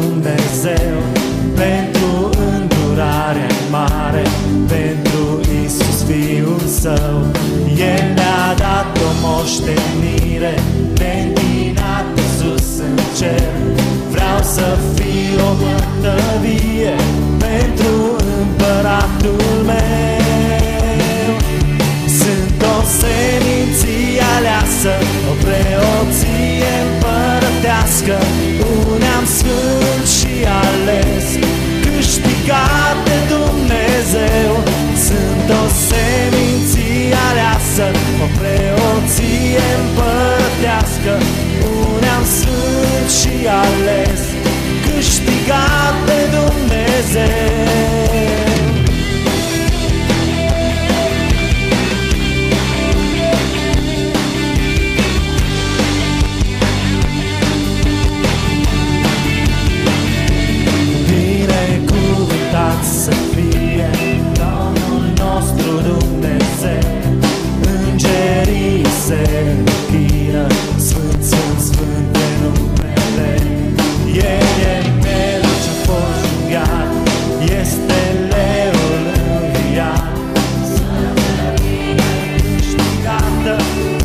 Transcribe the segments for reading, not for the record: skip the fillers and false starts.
Dumnezeu, pentru îndurarea mare, pentru Iisus Fiul Său. El ne-a dat o moștenire neîntinată sus în cer. Vreau să fiu o mărtărie pentru Împăratul meu. Sunt o seminție aleasă, o preoție împărătească, un neam sfânt și ales, câștigat de Dumnezeu. Sunt o seminție aleasă, o preoție împărătească, un neam sfânt și ales, câștigat de Dumnezeu. Să fie Domnul nostru Dumnezeu, îngerii se închină, Sfânt, Sfânt, Sfânt de numele. El e melul ce-a fost junghiat, este leul înviat, câștigată.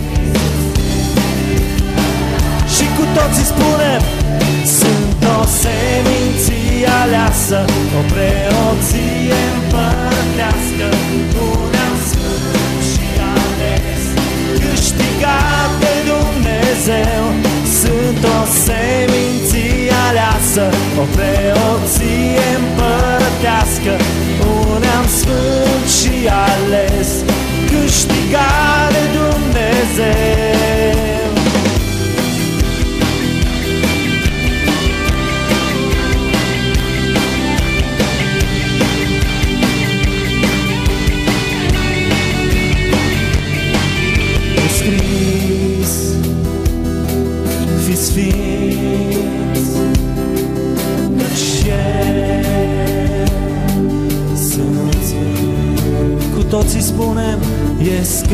Și cu toții spunem: sunt o seminție aleasă, o preoție împărătească, un neam sfânt și ales, câștigat de Dumnezeu. Sunt o seminție aleasă, o preoție împărătească, un neam sfânt și ales, câștigat de Dumnezeu. Fiți sfinți, căci eu sunt sfânt. Cu toții spunem: e scris,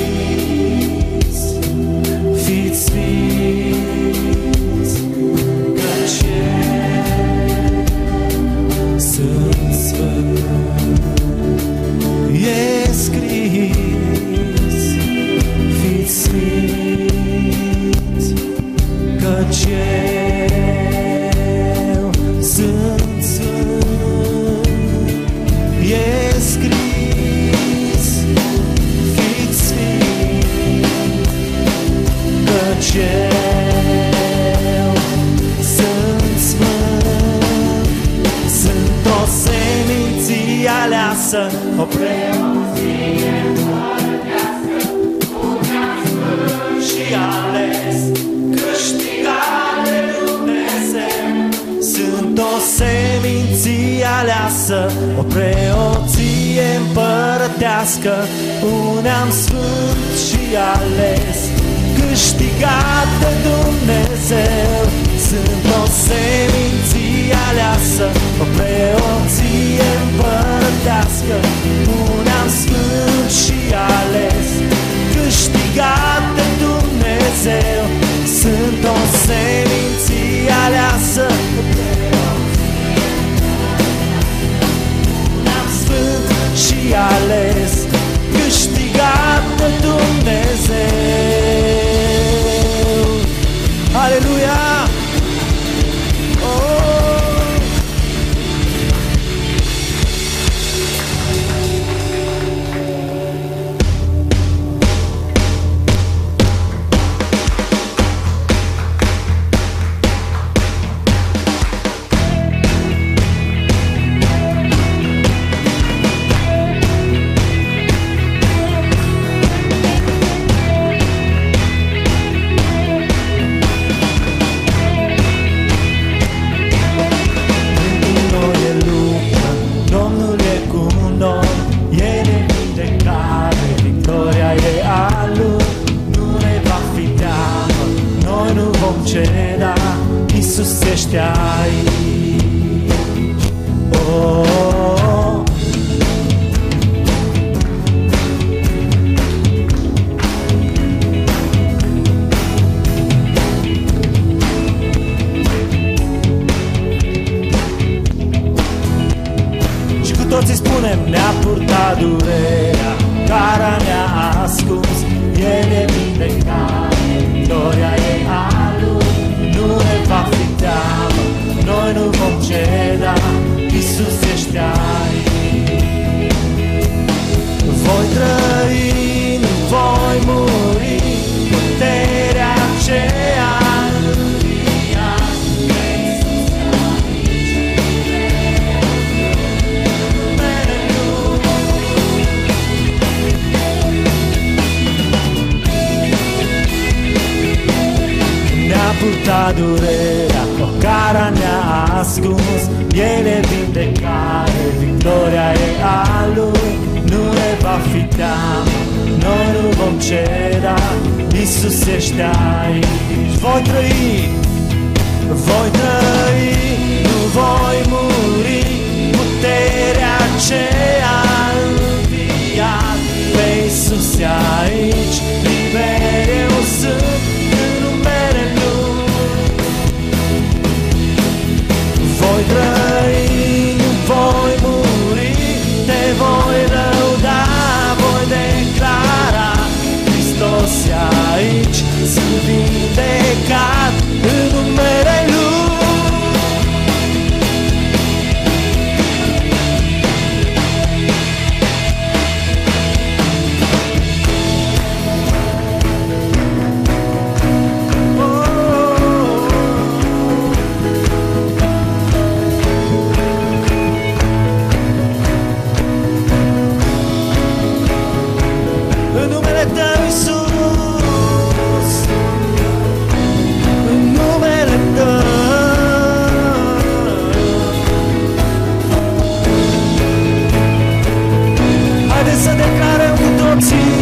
fiți sfinți, căci eu sunt sfânt. E scris, fiți sfinți, căci eu sunt sfânt. E scris, fiți sfinți, căci eu sunt sfânt. Sunt o seminție aleasă, o preoție împărătească, un neam sfânt și ales, câștigat de Dumnezeu. Sunt o seminție aleasă, o preoție împărătească, un neam sfânt și ales, câștigat de Dumnezeu. Sunt o seminție aleasă, o preoție împărătească, un neam sfânt și ales, câștigat de Dumnezeu. Sunt o seminție aleasă, un neam sfânt și ales, câștigat de Dumnezeu. Aleluia! Oh! toți spunem, ne-a purtat durerea care ne-a ascuns, El e vindecat, gloria e a Lui, nu ne va fi teamă, noi nu vom ceda, Iisus ești aici. Voi trăi, nu voi muri, puterea aceea înviat, Iisus aici, numele Lui. Ne-a purtat durerea, cara ne-a ascuns, El e vindecare, victoria e a Lui, nu ne va fi teamă, noi nu vom ceda, Iisus ești aici. Voi trăi, nu voi muri, puterea aceea înviat, pe Iisus e aici, liber eu sunt în numele Lui. Voi trăi, nu voi muri, te voi lăuda, voi declara, Hristos e aici, sunt vindecat în numele Lui. În numele Tău, Iisus, în numele Tău. Haideți să declarăm cu toții: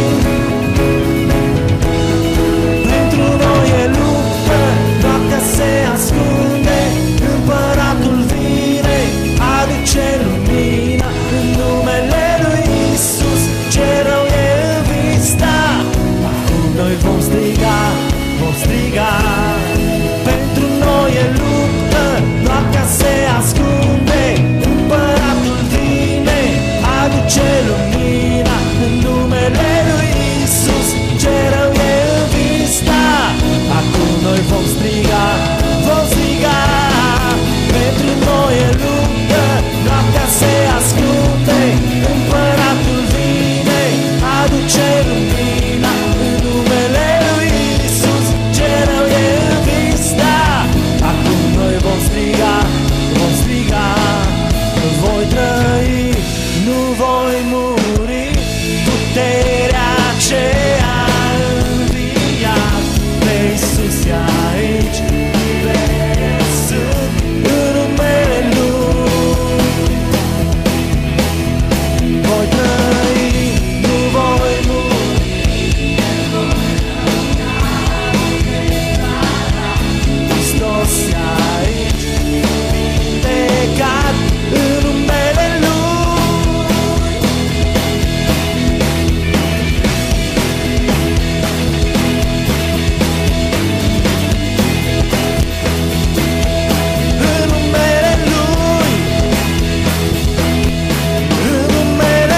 pentru noi e luptă, noaptea se ascunde, Împăratul vine, aduce lumina. În numele Lui Iisus, ce rău e în vista, acum noi vom striga, vom striga. Pentru noi e luptă, noaptea se ascunde, Împăratul vine, aduce lumina. În numele Lui Iisus, ce rău e în vista, acum noi vom striga, vom striga. Pentru noi e luptă, noaptea se ascunde, Împăratul vine, aduce lumina. În numele Lui Iisus, ce rău e în vista, acum noi vom striga, vom striga. Voi trăi, nu voi muri, puterea aceea înviat, pe Iisus e aici, liber sunt în numele Lui. Voi trăi, nu voi muri, Hristos e aici, vindecat în numele Lui. În numele Lui, în numele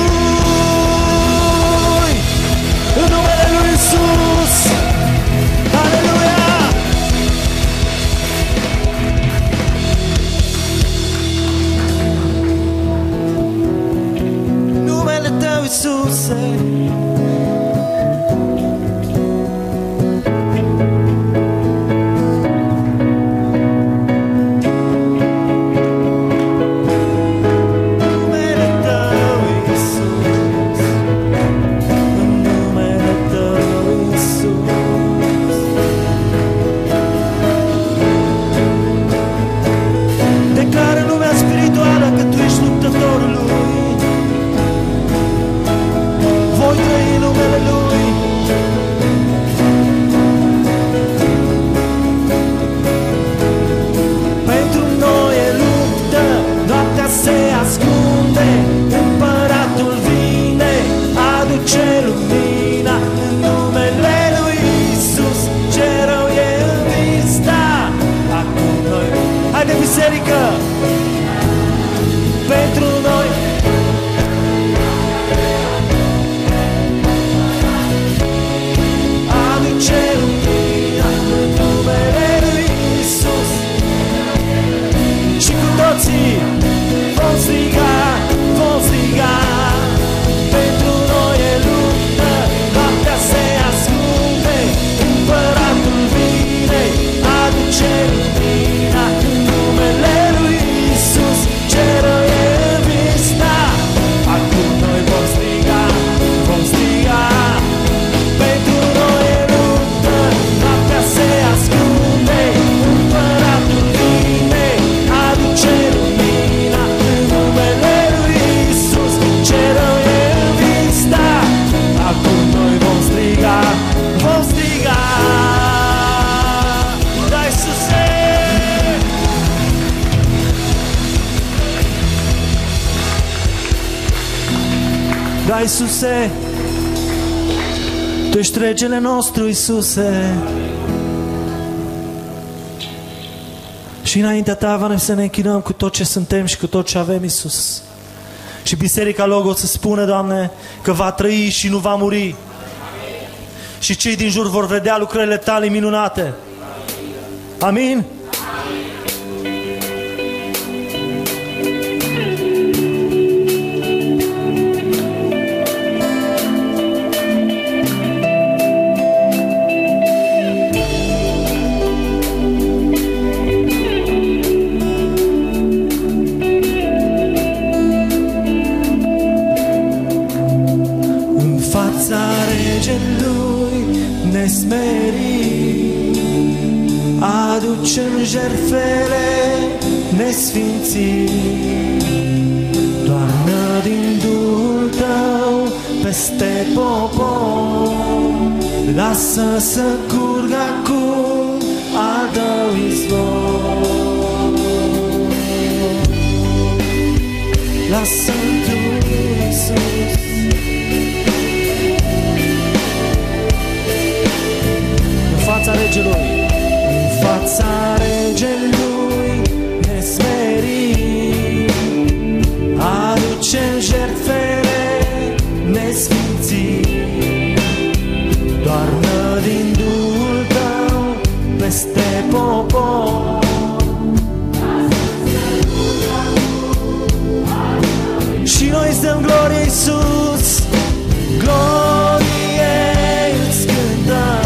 Lui, în numele Lui Iisus. Aleluia! Numele Tău, Iisuse. Numele Tău, Iisus. În numele Tău, Iisus. Declară în lumea spirituală că Tu ești luptătorul Lui. Voi trăi în numele Lui. Pentru noi e luptă, noaptea se ascunde, Împăratul vine, aduce lumina. În numele Lui Iisus, ce rău e în vista, acum noi. Haide, biserică! Pentru noi toții vom striga, vom striga. Pentru noi e luptă, noaptea se ascunde, Împăratul vine, aduce lumina. În numele lui Iisus, cerul e în vista. Acum noi vom striga, vom striga. Pentru noi e luptă, noaptea se ascunde, Împăratul vine, aduce lumina. În numele lui Iisus, cerul e în vista. Acum noi vom striga, vom striga. Da, Iisuse! Da, Iisuse! Tu ești regele nostru, Iisuse. Și înaintea Ta vrem să ne închinăm cu tot ce suntem și cu tot ce avem, Iisus. Și Biserica Logos să spune, Doamne, că va trăi și nu va muri. Și cei din jur vor vedea lucrările Tale minunate. Amin? În fața regelui ne smerim, aducem jertfele nesfințit. Toarnă din Duhul Tău peste popor, lasă să curgă acum al Tău izvor. Lasă Tu, Iisus, în fața regelui, în fața regelui ne smerim, aducem jertfele nesfințit. Doarnă din Duhul Tău peste popor, și noi îți dăm glorie, Iisus, glorie îți cântăm.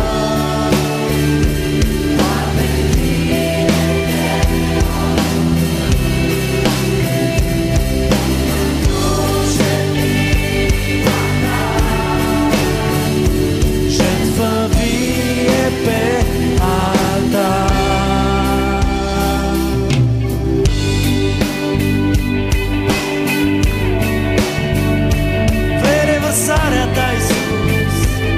Jertfă vie pe altar. Vrei revărsarea Ta, Iisus,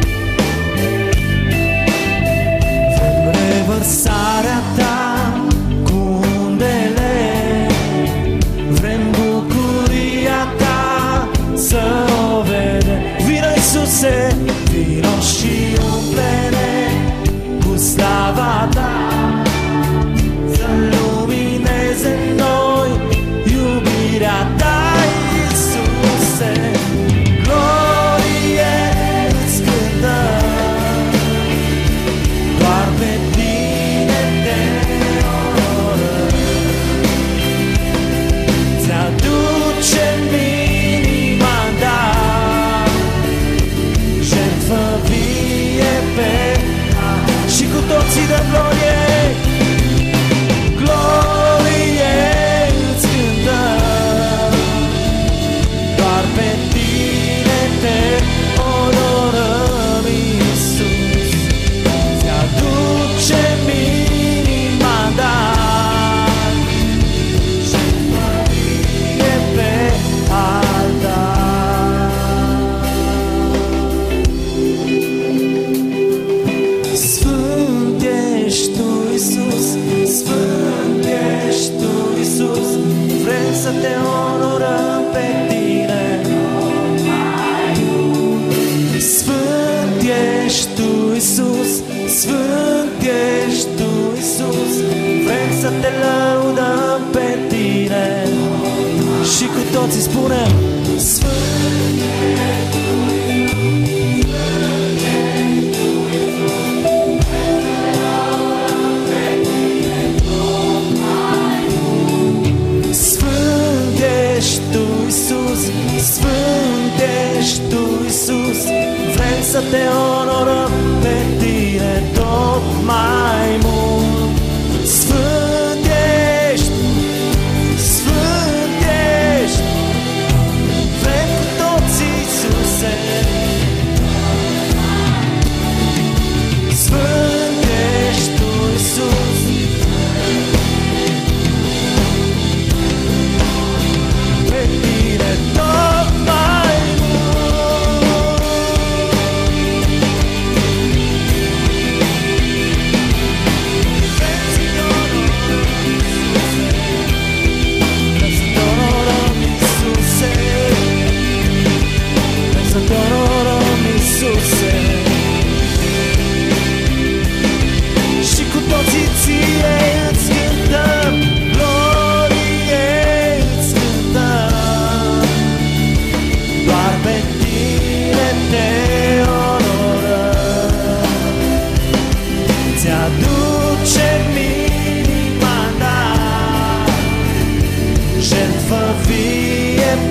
vrem revărsarea Ta cu undele, vrem bucuria Ta să o vedem. Vino, Iisuse, vino și umple-ne cu slava Ta, să lumineze în noi iubirea Ta, Iisuse. Glorie îți cântăm, doar pe Tine te onorăm. Ți-aducem inima în dar, jertfă vie pe și cu toții dăm glorie. Glorie îți cântăm, doar pe Tine te onorăm, Iisus. Ți-aducem inima în dar, jertfă vie pe altar. Sfânt ești Tu, Iisus, Sfânt ești Tu, Iisus, vrem să Te onorăm pe Tine. Sfânt ești Tu, Iisus, Sfânt ești Tu, Iisus, vrem să Te lăudăm pe Tine. Și cu toții spunem, Sfânt ești Tu,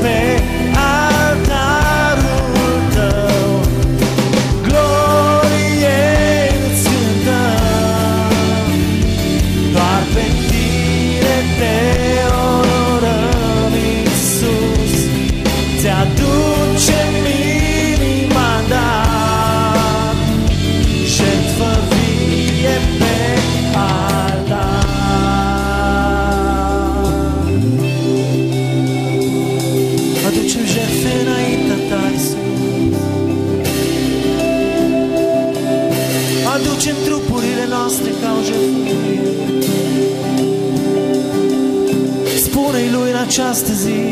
pe altarul tău. Glorie îți cântăm, doar pe tine te onorăm, Iisus. Ți-aducem inima în dar, jertfă vie pe altar. Aducem jertfe înaintea ta, Iisus. Aducem trupurile noastre ca o jertfă. Spune-i lui în această zi,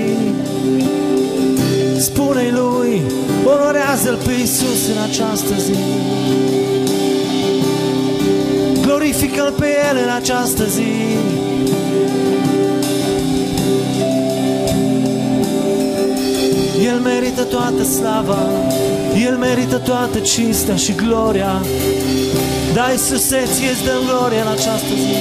spune-i lui, onorează-l pe Iisus în această zi. Glorifică-l pe el în această zi. El merită toată slava, el merită toată cinstea și gloria. Da, Iisuse, ție-ți dăm gloria în această zi.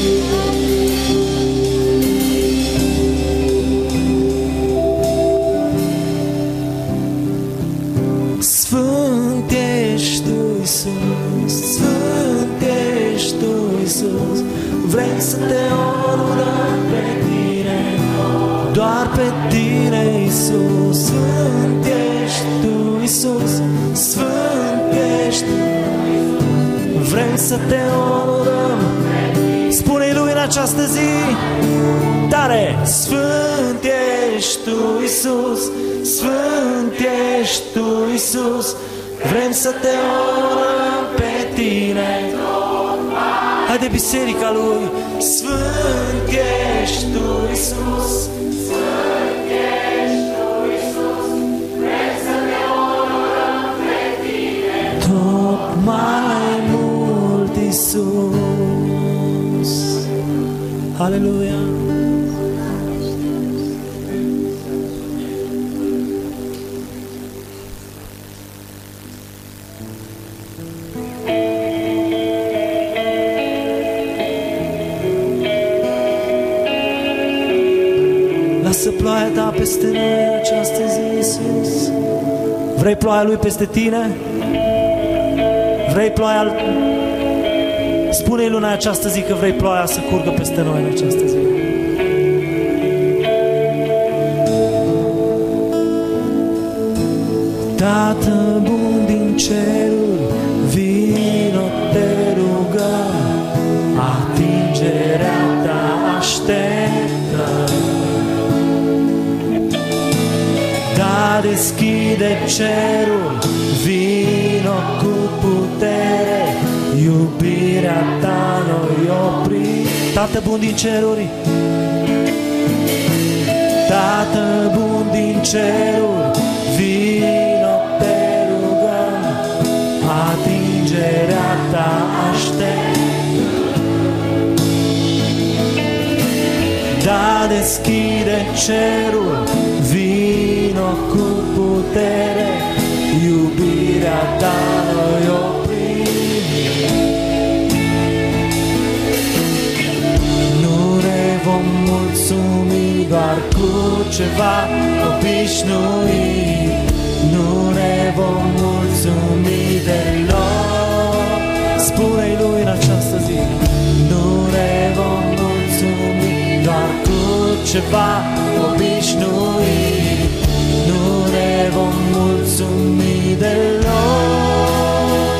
Sfânt ești tu, Iisus, Sfânt ești tu, Iisus. Vrem să te onorăm pe tine, doar pe tine, Iisus. Sfânt ești tu, Iisus, Sfânt ești tu. Vrem să te onorăm. Spune-i lui în această zi tare: Sfânt ești tu, Iisus, Sfânt ești tu, Iisus. Vrem să te onorăm pe tine. Haide, biserica lui. Sfânt ești tu, Iisus, Sfânt ești tu, Iisus. Vrem să te onorăm pe tine. Tot mai mult, Iisus. Aleluia. Lasă ploaia ta peste noi în această zi, Iisus. Vrei ploaia lui peste tine? Vrei ploaia? Spune-i lui în această zi că vrei ploaia să curgă peste noi în această zi. Tată bun din ceruri, vino te rugăm, atingerea ta așteptăm. Da, deschide cerul, vino cu putere, iubirea ta noi opri. Tată bun din ceruri, Tată bun din ceruri, vino te rugăm, atingerea ta aștept. Da, deschide cerul, vino cu putere, iubirea ta noi oprim. Nu ne vom mulțumi doar cu ceva obișnuit, nu ne vom mulțumi deloc. Spune-i lui în această zi, nu ne vom mulțumi doar cu ceva obișnuit, nu ne vom mulțumi deloc.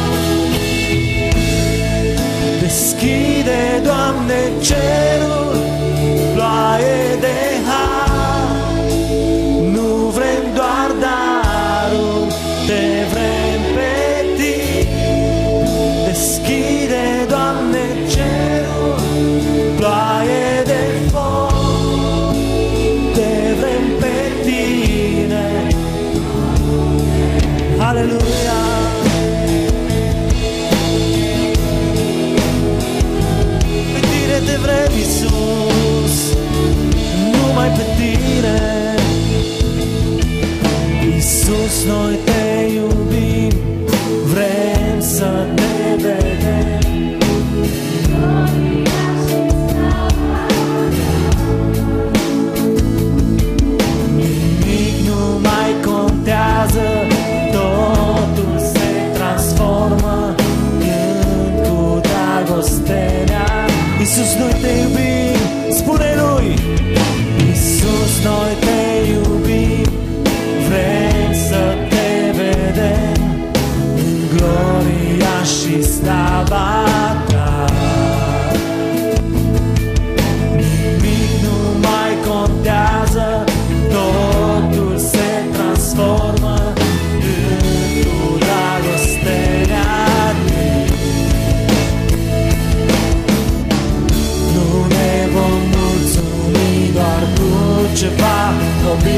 Deschide, Doamne, cerul, ploaie de har, nu vrem doar darul, te vrem pe tine. Deschide, Doamne, cerul, ploaie de foc, te vrem pe tine. Aleluia. Pe tine te vrem, Iisus.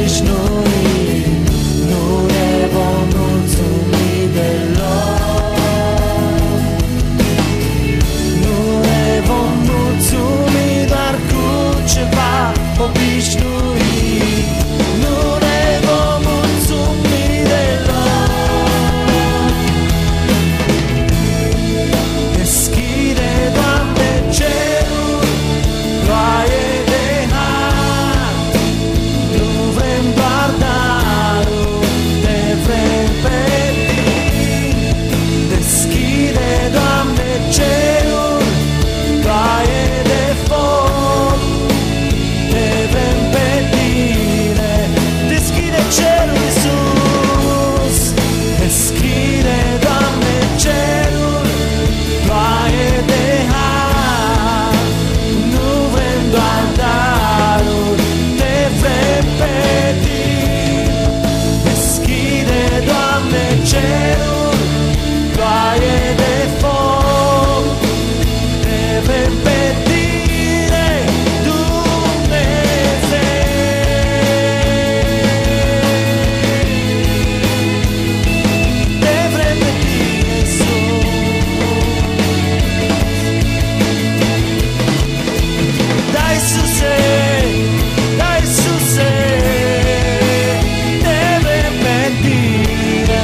obișnuit, nu ne vom mulțumi deloc. Nu ne vom mulțumi doar cu ceva obișnuit, nu ne vom mulțumi deloc. Deschide, Doamne, cerul, ploaie de har, nu vrem doar darul, te vrem pe tine. Deschide, Doamne, cerul, ploaie de foc, te vrem pe tine. Deschide cerul, Iisus, deschide, Doamne, cerul, ploaie de har, nu vrem doar daruri, te vrem pe tine. Deschide, Doamne, cerul, ploaie de foc, te vrem pe tine, Dumnezeu. Te vrem pe tine, Iisus. Dai Iisuse, dai Iisuse, te vrem pe tine.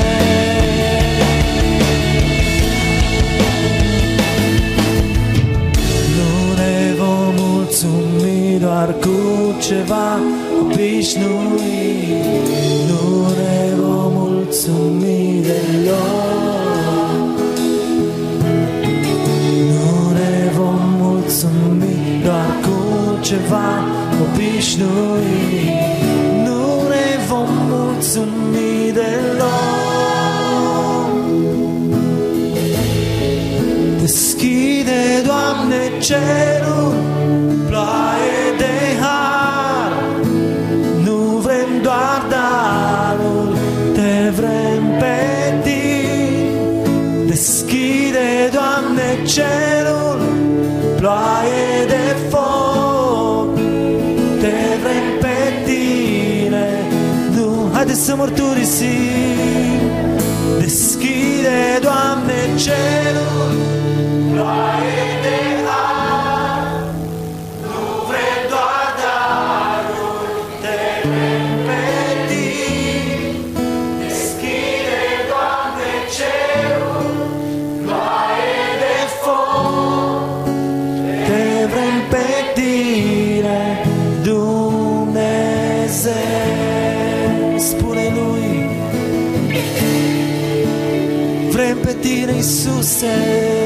Nu ne vom mulțumi doar cu ceva obișnuit, nu ne vom mulțumi deloc. Nu ne vom mulțumi doar cu ceva obișnuit, nu ne vom mulțumi deloc. Deschide, Doamne, cerul, ploaie de har, nu vrem doar darul, te vrem pe tine. Deschide, Doamne, cerul, ploaie de foc, te vrem pe tine. Nu, haideți să mărturisim. Deschide, Doamne, cerul, ploaie de har, nu vrem doar darul, te vrem pe tine. Deschide, Doamne, cerul, ploaie de foc, te vrem pe tine, Dumnezeu. Spune lui, vrem pe tine, Iisuse.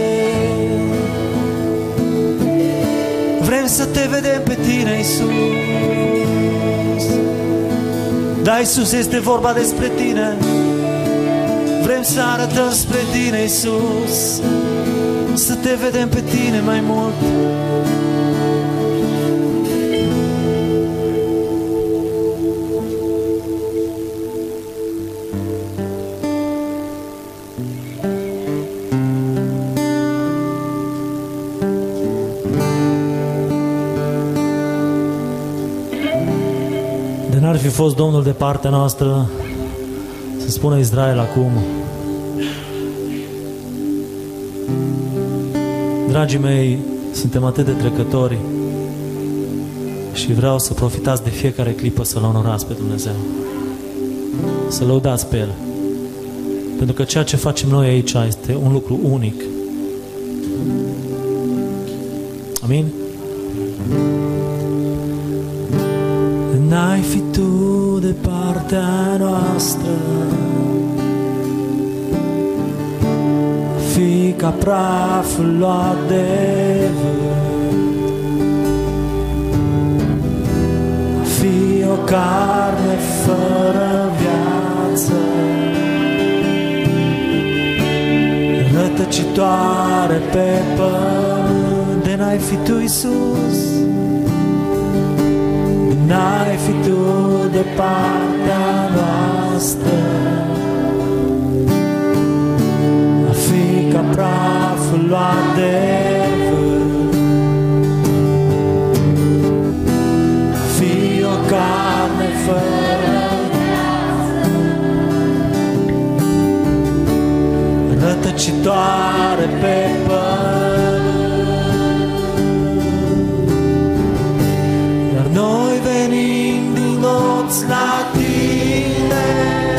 Vrem să te vedem pe tine, Iisus. Da, Iisus, este vorba despre tine. Vrem să arătăm spre tine, Iisus, să te vedem pe tine mai mult. De n-ar fi fost Domnul de partea noastră, să spună Israel acum. Dragii mei, suntem atât de trecători și vreau să profitați de fiecare clipă să-L onorați pe Dumnezeu, să lăudați pe El, pentru că ceea ce facem noi aici este un lucru unic. Amin? N-ai fi tu de partea noastră, fi ca praful luat de vânt, fi o carne fără viață, rătăcitoare pe pământ. De n-ai fi tu, Iisus, n-ai fi tu de partea noastră, a fi ca praful luat de vânt, a fi o carne fără strălucitoare pe pământ. Dar noi venim din nopți la tine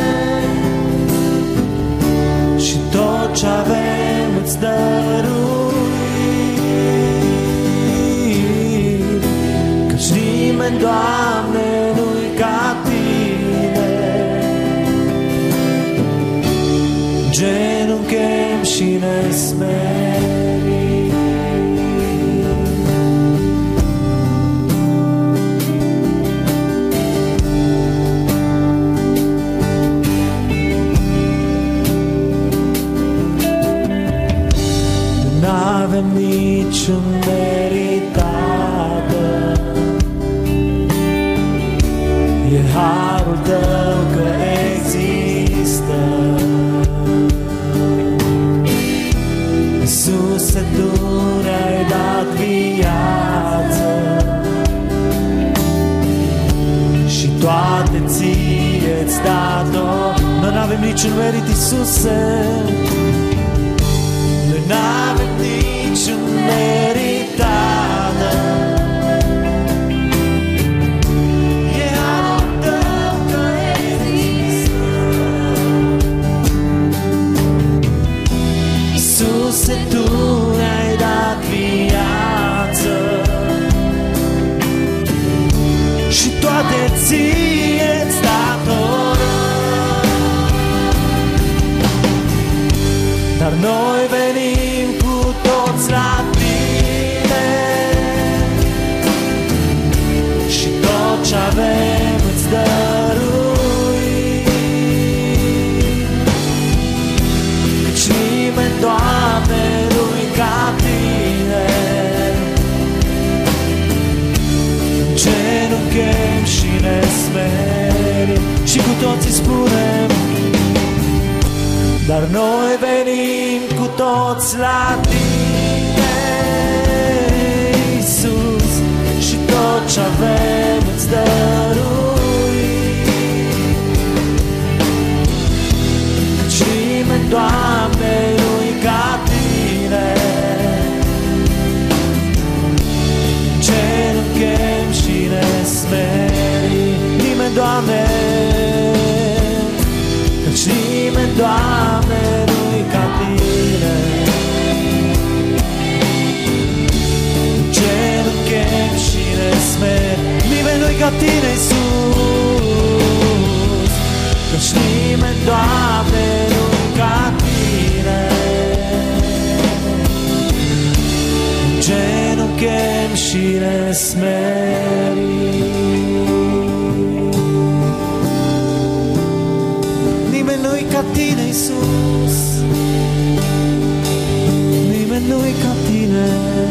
și tot ce avem îți dăruim, căci nimeni, Doamne, nu-i ca tine. Genunchem și ne smerim. N-avem niciun meritată, e harul tău că există. Iisuse, tu ne-ai dat viață și toate ție-ți dat-o. Noi n-avem niciun merit, Iisuse, noi n-avem niciun meritată. E harul tău că există. Iisuse, tu ne-ai dat viață și toate ție-ți datorăm. Dar noi venim cu toți la tine și tot ce avem îți dăruim, căci nimeni, Doamne, nu-i ca tine. Genunchem și ne smerim și cu toții spunem: dar noi venim cu toți la tine, Iisus, și tot ce avem îți dăruim, căci nimeni, Doamne, nu-i ca tine. Genunchem și ne smerim. Nimeni, Doamne, căci nimeni, Doamne, nu-i ca tine. Genunchem și ne smerim. Nimeni nu-i ca tine, Iisus, căci nimeni, Doamne, nu-i ca tine. Genunchem și ne smerim. Nimeni nu-i ca tine, Iisus, nimeni nu-i ca tine.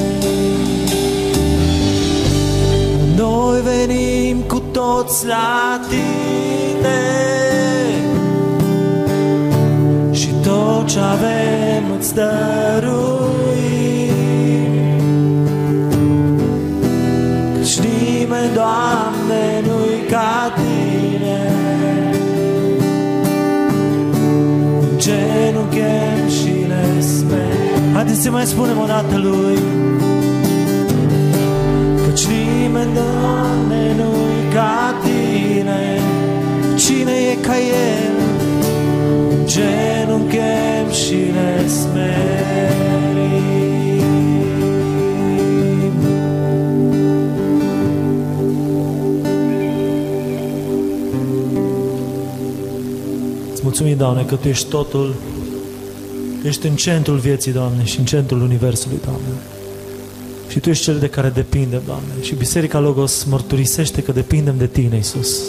Noi venim cu toți la tine și tot ce avem îți dăruim, căci nimeni, Doamne, nu-i ca tine. Genunchem și ne smerim. Haideți să mai spunem o dată lui: căci nimeni, Doamne, nu-i ca tine. Cine e ca El? Genunchem și ne smerim. Îți mulțumim, Doamne, că Tu ești totul, ești în centrul vieții, Doamne, și în centrul universului, Doamne. Și Tu ești Cel de care depindem, Doamne. Și Biserica Logos mărturisește că depindem de Tine, Iisus.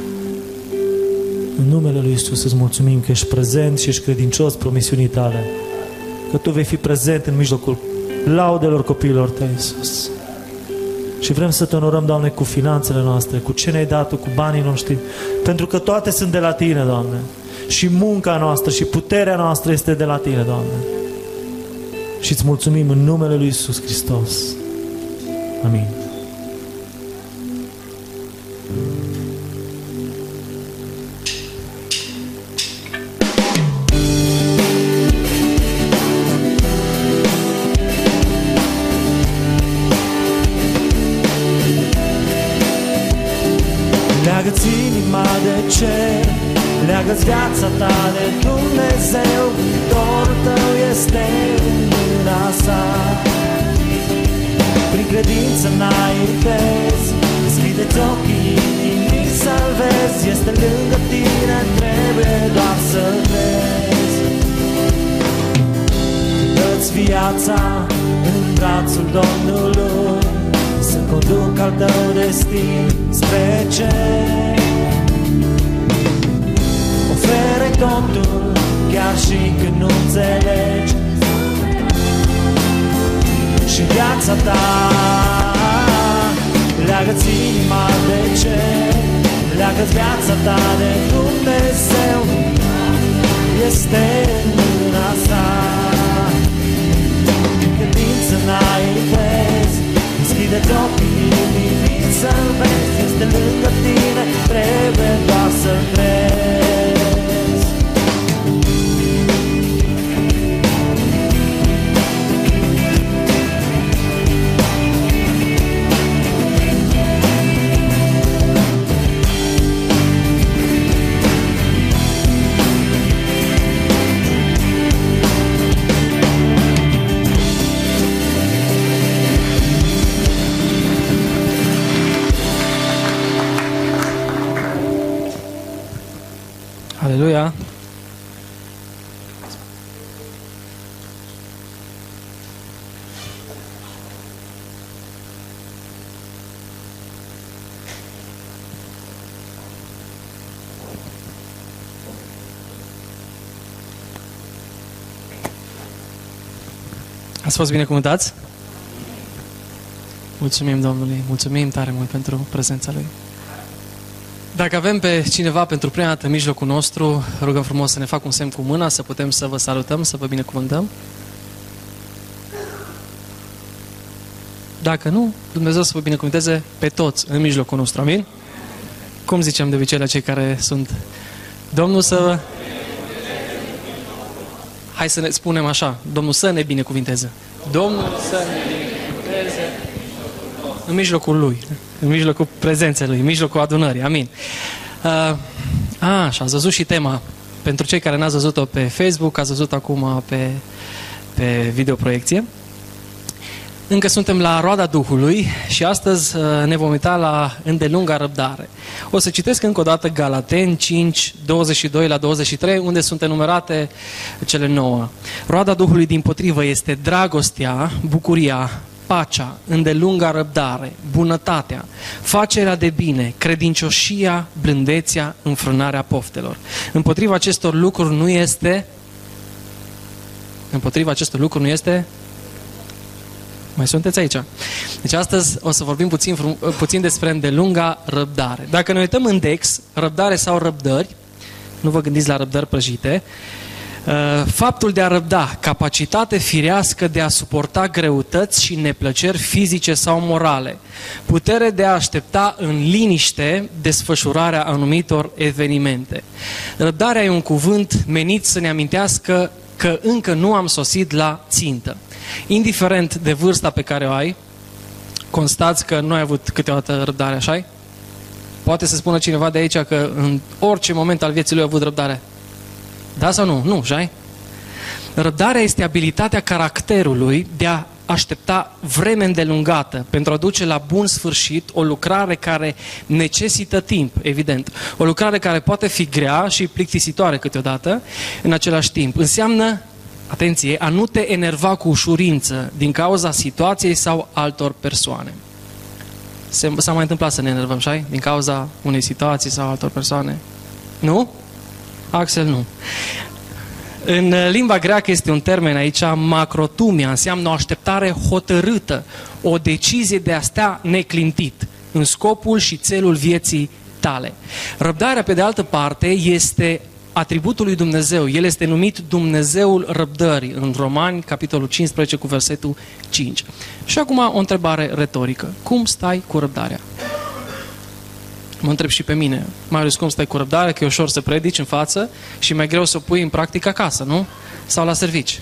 În numele Lui Iisus îți mulțumim că ești prezent și ești credincios promisiunii Tale, că Tu vei fi prezent în mijlocul laudelor copiilor Tăi, Iisus. Și vrem să Te onorăm, Doamne, cu finanțele noastre, cu ce ne-ai dat Tu, cu banii noștri, pentru că toate sunt de la Tine, Doamne. Și munca noastră și puterea noastră este de la Tine, Doamne. Și îți mulțumim în numele Lui Iisus Hristos. Amin. leagă-ți inima de cer, leagă-ți viața ta de Dumnezeu, viitorul tău este în mâna sa. Prin credință înaintezi, deschide-ți ochii inimii să-L vezi, este lângă tine, trebuie doar să-L vezi. Dă-ți viața în brațul Domnului, să conducă al tău destin spre cer. Oferă totul, chiar și când nu înțelegi, și viața ta. Leagă-ți inima de cer, leagă-ți viața ta de Dumnezeu, este în mâna sa. Credință înaintezi, deschide-ți ochii inimii să-L vezi, este lângă tine, trebuie doar să-L crezi. Aleluia! Ați fost binecuvântați? Mulțumim Domnului, mulțumim tare mult pentru prezența Lui. Dacă avem pe cineva pentru prima dată în mijlocul nostru, rugăm frumos să ne facă un semn cu mâna, să putem să vă salutăm, să vă binecuvântăm. Dacă nu, Dumnezeu să vă binecuvânteze pe toți în mijlocul nostru, amin? Cum zicem de obicei la cei care sunt? Domnul să... Hai să ne spunem așa, Domnul să ne binecuvânteze. Domnul să ne binecuvânteze în mijlocul Lui, în mijlocul prezenței Lui, în mijlocul adunării. Amin. Și ați văzut și tema. Pentru cei care n-ați văzut-o pe Facebook, ați văzut acum pe videoproiecție. Încă suntem la roada Duhului și astăzi ne vom uita la îndelunga răbdare. O să citesc încă o dată Galateni 5, 22 la 23, unde sunt enumerate cele 9. Roada Duhului dimpotrivă este dragostea, bucuria, pacea, îndelunga răbdare, bunătatea, facerea de bine, credincioșia, blândețea, înfrânarea poftelor. Împotriva acestor lucruri nu este... Mai sunteți aici? Deci astăzi o să vorbim puțin despre îndelunga răbdare. Dacă ne uităm în Dex, răbdare sau răbdări, nu vă gândiți la răbdări prăjite, faptul de a răbda, capacitate firească de a suporta greutăți și neplăceri fizice sau morale, putere de a aștepta în liniște desfășurarea anumitor evenimente. Răbdarea e un cuvânt menit să ne amintească că încă nu am sosit la țintă. Indiferent de vârsta pe care o ai, constați că nu ai avut câteodată răbdare, așa-i? Poate să spună cineva de aici că în orice moment al vieții lui a avut răbdare. Da sau nu? Nu, așa-i? Răbdarea este abilitatea caracterului de a aștepta vreme îndelungată pentru a duce la bun sfârșit o lucrare care necesită timp, evident. O lucrare care poate fi grea și plictisitoare câteodată în același timp. Înseamnă, atenție, a nu te enerva cu ușurință din cauza situației sau altor persoane. S-a mai întâmplat să ne enervăm, așa? Din cauza unei situații sau altor persoane? Nu? Axel, nu. În limba greacă este un termen aici, macrotumia, înseamnă o așteptare hotărâtă, o decizie de a stea neclintit în scopul și țelul vieții tale. Răbdarea, pe de altă parte, este atributul lui Dumnezeu. El este numit Dumnezeul răbdării în Romani, capitolul 15, cu versetul 5. Și acum o întrebare retorică. Cum stai cu răbdarea? Mă întreb și pe mine, mai ales cum stai cu răbdarea, că e ușor să predici în față și mai greu să o pui în practică acasă, nu? Sau la servici.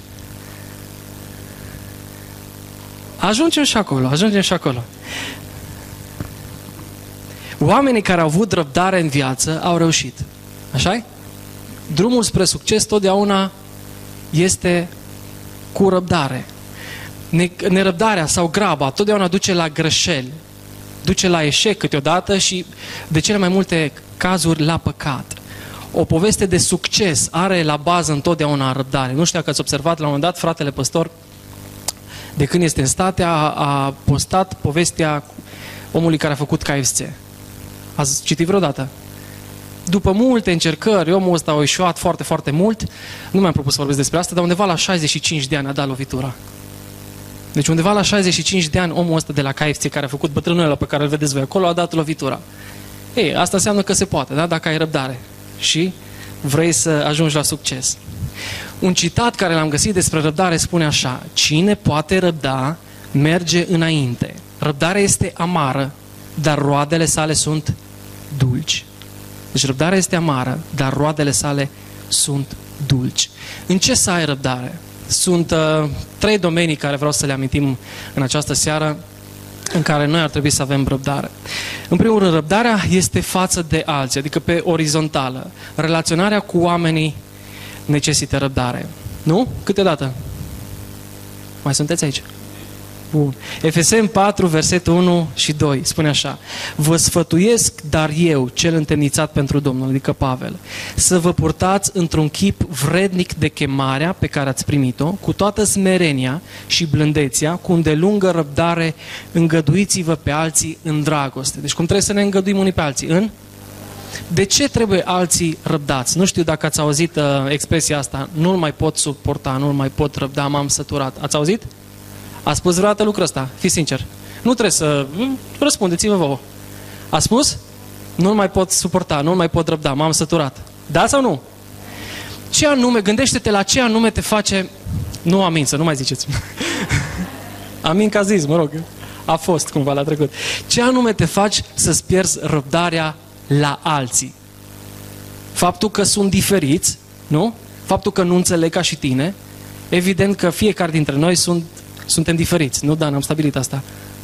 Ajungem și acolo. Oamenii care au avut răbdare în viață au reușit. Așa-i? Drumul spre succes totdeauna este cu răbdare. Nerăbdarea sau graba totdeauna duce la greșeli, duce la eșec câteodată și de cele mai multe cazuri la păcat. O poveste de succes are la bază întotdeauna răbdare. Nu știu dacă ați observat, la un moment dat fratele păstor, de când este în state, a postat povestea omului care a făcut KFC. Ați citit vreodată? După multe încercări, omul ăsta a eșuat foarte, foarte mult. Nu mi-am propus să vorbesc despre asta, dar undeva la 65 de ani a dat lovitura. Deci undeva la 65 de ani, omul ăsta de la KFC, care a făcut bătrânul ăla pe care îl vedeți voi acolo, a dat lovitura. Ei, asta înseamnă că se poate, da? Dacă ai răbdare și vrei să ajungi la succes. Un citat care l-am găsit despre răbdare spune așa: cine poate răbda, merge înainte. Răbdarea este amară, dar roadele sale sunt dulci. Deci răbdarea este amară, dar roadele sale sunt dulci. În ce să ai răbdare? Sunt 3 domenii care vreau să le amintim în această seară, în care noi ar trebui să avem răbdare. În primul rând, răbdarea este față de alții, adică pe orizontală. Relaționarea cu oamenii necesită răbdare. Nu? Câteodată? Mai sunteți aici? Bun. Efeseni 4, versetul 1 și 2, spune așa: vă sfătuiesc, dar eu, cel întemnițat pentru Domnul, adică Pavel, să vă purtați într-un chip vrednic de chemarea pe care ați primit-o, cu toată smerenia și blândețea, cu îndelungă răbdare, îngăduiți-vă pe alții în dragoste. Deci cum trebuie să ne îngăduim unii pe alții? De ce trebuie alții răbdați? Nu știu dacă ați auzit expresia asta: nu-l mai pot suporta, nu-l mai pot răbda, m-am săturat. Ați auzit? A spus vreodată lucrul ăsta? Fiți sincer. Nu trebuie să... Răspundeți-vă vouă. A spus? Nu-l mai pot suporta, nu-l mai pot răbda, m-am săturat. Da sau nu? Ce anume, gândește-te la ce anume te face... Nu amin, să nu mai ziceți. Amin că a zis, mă rog. A fost cumva la trecut. Ce anume te faci să-ți pierzi răbdarea la alții? Faptul că sunt diferiți, nu? Faptul că nu înțeleg ca și tine. Evident că fiecare dintre noi suntem diferiți, nu, Dan? Am stabilit asta.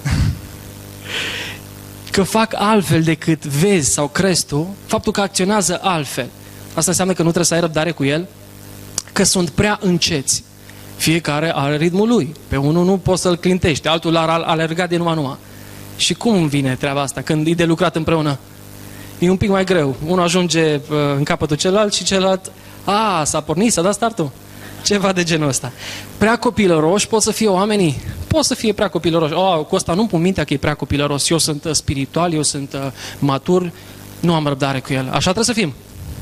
Că fac altfel decât vezi sau crezi tu, faptul că acționează altfel. Asta înseamnă că nu trebuie să ai răbdare cu el, că sunt prea înceți. Fiecare are ritmul lui. Pe unul nu poți să-l clintești, altul l-ar alerga de numai. Și cum vine treaba asta când e de lucrat împreună? E un pic mai greu. Unul ajunge în capătul celălalt și celălalt, s-a pornit, s-a dat startul. Ceva de genul ăsta. Prea copilăroși pot să fie oamenii? Pot să fie prea copilăroși. Cu ăsta nu-mi pun mintea că e prea copilăros. Eu sunt spiritual, eu sunt matur, nu am răbdare cu el. Așa trebuie să fim.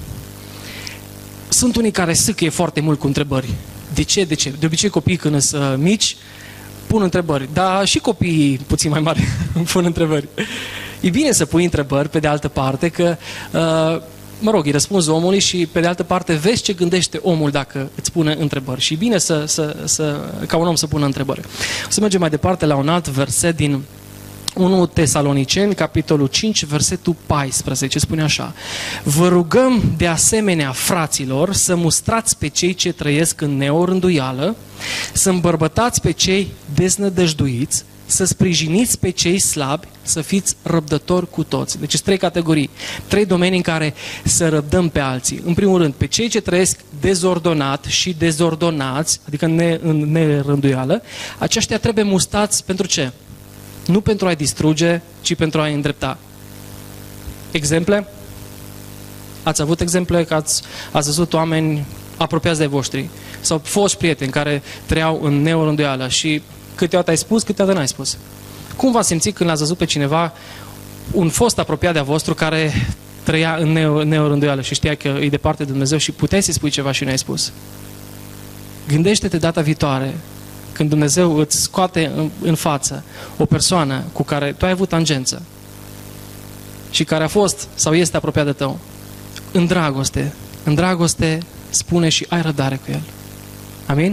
Sunt unii care sâcăie foarte mult cu întrebări. De ce? De ce? De obicei copiii când sunt mici pun întrebări. Dar și copiii puțin mai mari pun întrebări. E bine să pui întrebări, pe de altă parte, că... îi răspunzi omului și pe de altă parte vezi ce gândește omul dacă îți pune întrebări. Și e bine ca un om să pună întrebări. O să mergem mai departe la un alt verset din 1 Tesaloniceni, capitolul 5, versetul 14. Spune așa: vă rugăm de asemenea, fraților, să mustrați pe cei ce trăiesc în neorânduială, să îmbărbătați pe cei deznădăjduiți, să sprijiniți pe cei slabi, să fiți răbdători cu toți. Deci sunt 3 categorii, 3 domenii în care să răbdăm pe alții. În primul rând, pe cei ce trăiesc dezordonat și dezordonați, adică în nerânduială, aceștia trebuie mustați pentru ce? Nu pentru a-i distruge, ci pentru a-i îndrepta. Exemple? Ați avut exemple că ați văzut oameni apropiați de voștri sau foști prieteni care trăiau în neorânduială și câteodată ai spus, câteodată n-ai spus. Cum v-ați simțit când l-ați văzut pe cineva, un fost apropiat de-a vostru, care trăia în neorânduială și știa că e departe de Dumnezeu și puteai să-i spui ceva și nu ai spus? Gândește-te data viitoare, când Dumnezeu îți scoate în față o persoană cu care tu ai avut tangență și care a fost sau este apropiat de tău, în dragoste spune și ai răbdare cu el. Amin?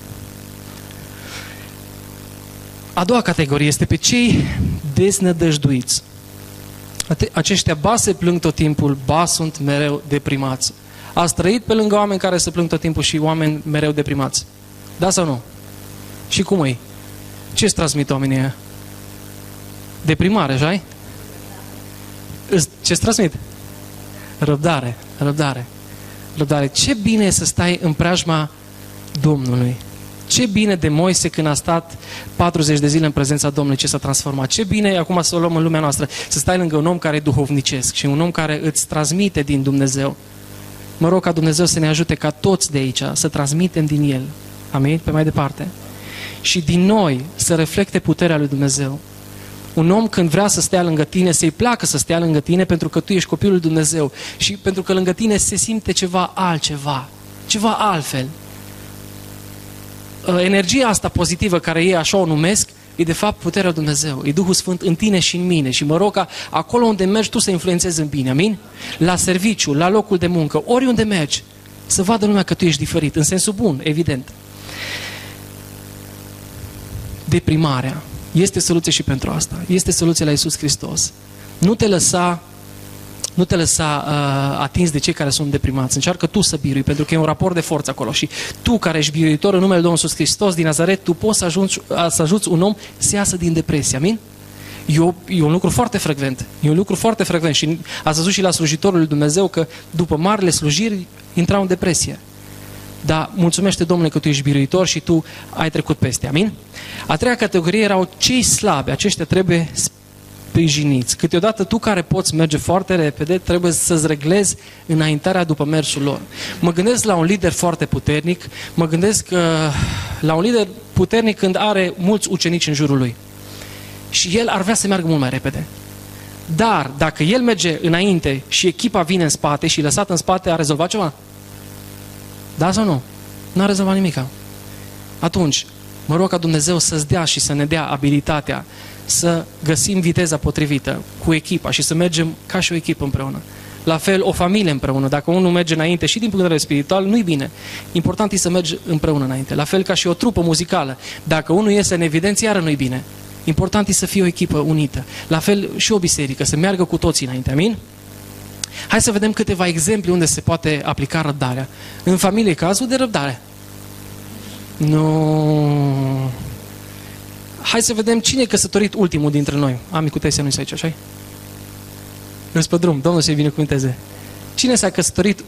A doua categorie este pe cei deznădăjduiți. Aceștia ba se plâng tot timpul, ba sunt mereu deprimați. Ați trăit pe lângă oameni care se plâng tot timpul și oameni mereu deprimați? Da sau nu? Și cum e? Ce îți transmit oamenii ăia? Deprimare, așa-i? Ce-ți transmit? Răbdare, răbdare, răbdare. Ce bine e să stai în preajma Domnului. Ce bine de Moise când a stat 40 de zile în prezența Domnului, ce s-a transformat. Ce bine, acum să o luăm în lumea noastră, să stai lângă un om care e duhovnicesc și un om care îți transmite din Dumnezeu. Mă rog ca Dumnezeu să ne ajute ca toți de aici să transmitem din El. Amin? Pe mai departe. Și din noi să reflecte puterea lui Dumnezeu. Un om când vrea să stea lângă tine, să-i placă să stea lângă tine pentru că tu ești copilul lui Dumnezeu și pentru că lângă tine se simte ceva altceva, ceva altfel. Energia asta pozitivă care ei așa o numesc, e de fapt puterea lui Dumnezeu. E Duhul Sfânt în tine și în mine. Și mă rog ca acolo unde mergi tu să influențezi în bine. Amin? La serviciu, la locul de muncă, oriunde mergi, să vadă lumea că tu ești diferit. În sensul bun, evident. Deprimarea este soluție și pentru asta. Este soluția la Iisus Hristos. Nu te lăsa atins de cei care sunt deprimați. Încearcă tu să birui, pentru că e un raport de forță acolo. Și tu, care ești biruitor în numele Domnului Iisus Hristos din Nazaret, tu poți să ajuți un om să iasă din depresie. Amin? E un lucru foarte frecvent. E un lucru foarte frecvent. Și ați văzut și la slujitorul lui Dumnezeu că după marile slujiri intrau în depresie. Dar mulțumește Domnule că tu ești biruitor și tu ai trecut peste. Amin? A treia categorie erau cei slabi. Aceștia trebuie sprijiniți. Câteodată tu care poți merge foarte repede, trebuie să-ți reglezi înaintarea după mersul lor. Mă gândesc la un lider foarte puternic, mă gândesc la un lider puternic când are mulți ucenici în jurul lui. Și el ar vrea să meargă mult mai repede. Dar dacă el merge înainte și echipa vine în spate și lăsat în spate, a rezolvat ceva? Da sau nu? Nu a rezolvat nimic. Atunci, mă rog ca Dumnezeu să-ți dea și să ne dea abilitatea să găsim viteza potrivită cu echipa și să mergem ca și o echipă împreună. La fel, o familie împreună. Dacă unul merge înainte și din punct de vedere spiritual, nu-i bine. Important e să mergi împreună înainte. La fel ca și o trupă muzicală. Dacă unul iese în evidență, iară nu-i bine. Important e să fie o echipă unită. La fel și o biserică, să meargă cu toții înainte. Amin? Hai să vedem câteva exemple unde se poate aplica răbdarea. În familie, cazul de răbdare. Nu. Hai să vedem cine e căsătorit ultimul dintre noi. Amicul Tesia nu-i aici, așa-i? Îți pe drum, Domnul să-i binecuvânteze. Cine s-a căsătorit?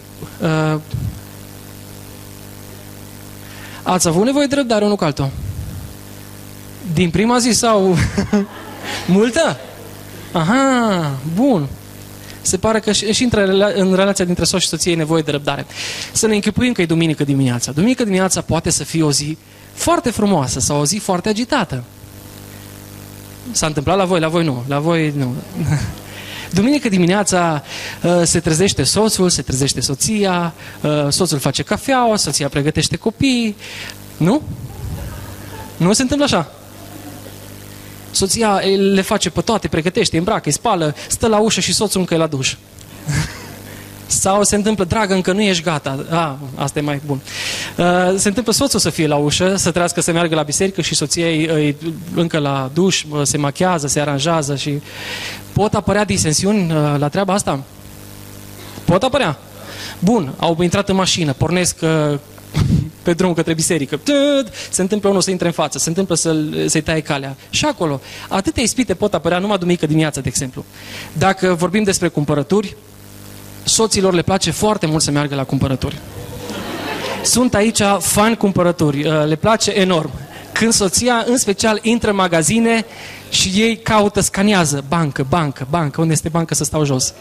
Ați avut nevoie de răbdare unul cu altul? Din prima zi sau... multă? Aha, bun. Se pare că și în relația dintre soț și soție e nevoie de răbdare. Să ne închipuim că e duminică dimineața. Duminică dimineața poate să fie o zi foarte frumoasă sau o zi foarte agitată. S-a întâmplat la voi? La voi nu. La voi nu. Duminică dimineața se trezește soțul, se trezește soția, soțul face cafeaua, soția pregătește copii. Nu? Nu se întâmplă așa. Soția le face pe toate, pregătește, îmbracă, îi spală, stă la ușă și soțul încă e la duș. Sau se întâmplă, dragă, încă nu ești gata. Asta e mai bun. Se întâmplă soțul să fie la ușă, să trească să meargă la biserică și soția e încă la duș, se machează, se aranjează și pot apărea disensiuni la treaba asta? Pot apărea. Bun, au intrat în mașină, pornesc pe drum către biserică. Se întâmplă unul să intre în față, se întâmplă să-i taie calea. Și acolo, atâtea ispite pot apărea numai duminică dimineața, de exemplu. Dacă vorbim despre cumpărături, soților le place foarte mult să meargă la cumpărături. Sunt aici fani cumpărături, le place enorm. Când soția, în special, intră în magazine și ei caută, scanează, bancă, unde este bancă să stau jos.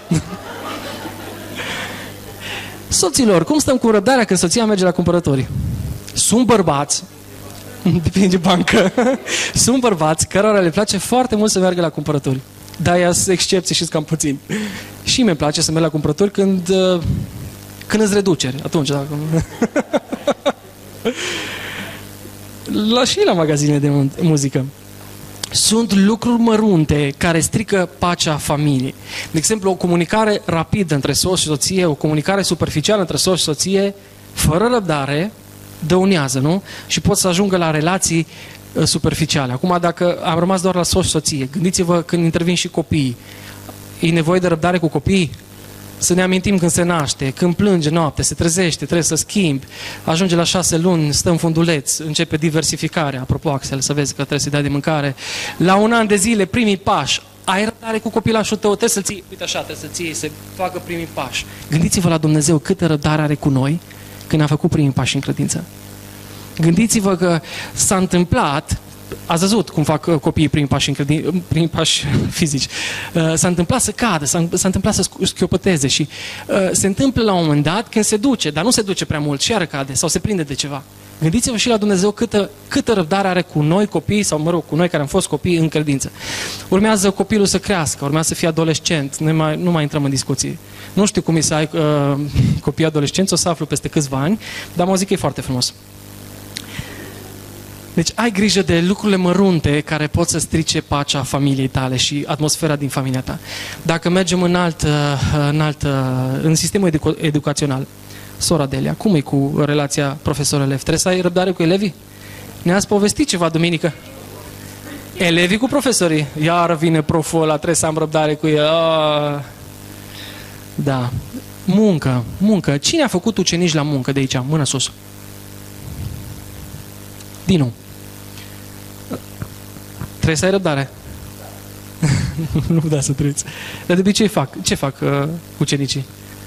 Soților, cum stăm cu răbdarea când soția merge la cumpărături? Sunt bărbați, depinde de bancă, sunt bărbați cărora le place foarte mult să meargă la cumpărături. Dar ea sunt excepții și cam puțin. Și mi-e place să merg la cumpărături când îți reduceri. Atunci, dacă... și la magazine de muzică. Sunt lucruri mărunte care strică pacea familiei. De exemplu, o comunicare rapidă între soț și soție, o comunicare superficială între soț și soție, fără răbdare, dăunează, nu? Și pot să ajungă la relații superficiale. Acum, dacă am rămas doar la soț și soție, gândiți-vă când intervin și copiii. E nevoie de răbdare cu copiii? Să ne amintim când se naște, când plânge noapte, se trezește, trebuie să schimbi, ajunge la 6 luni, stă în funduleț, începe diversificarea, apropo, Axel, să vezi că trebuie să-i dai de mâncare. La 1 an de zile, primii pași, ai răbdare cu copilașul tău, trebuie să-l ții, uite așa, trebuie să ții, să facă primii pași. Gândiți-vă la Dumnezeu câtă răbdare are cu noi când a făcut primii pași în credință. Gândiți-vă că s-a întâmplat, ați văzut cum fac copiii primii pași fizici, s-a întâmplat să cadă, s-a întâmplat să schiopăteze și se întâmplă la un moment dat când se duce, dar nu se duce prea mult și iară cade sau se prinde de ceva. Gândiți-vă și la Dumnezeu câtă răbdare are cu noi copii, sau mă rog, cu noi care am fost copii în credință. Urmează copilul să crească, urmează să fie adolescent, nu mai intrăm în discuții. Nu știu cum e să ai copii adolescenți, o să aflu peste câțiva ani, dar mă zic că e foarte frumos. Deci ai grijă de lucrurile mărunte care pot să strice pacea familiei tale și atmosfera din familia ta. Dacă mergem în sistemul educațional, sora Delia, cum e cu relația profesor-elev? Trebuie să ai răbdare cu elevii? Ne-ați povestit ceva duminică? Elevii cu profesorii. Iar vine proful ăla, trebuie să am răbdare cu el. Da. Muncă. Cine a făcut ucenici la muncă de aici? Mână sus. Dinu. Trebuie să ai răbdare. Nu da să trăiți. Dar de obicei ce fac ucenicii?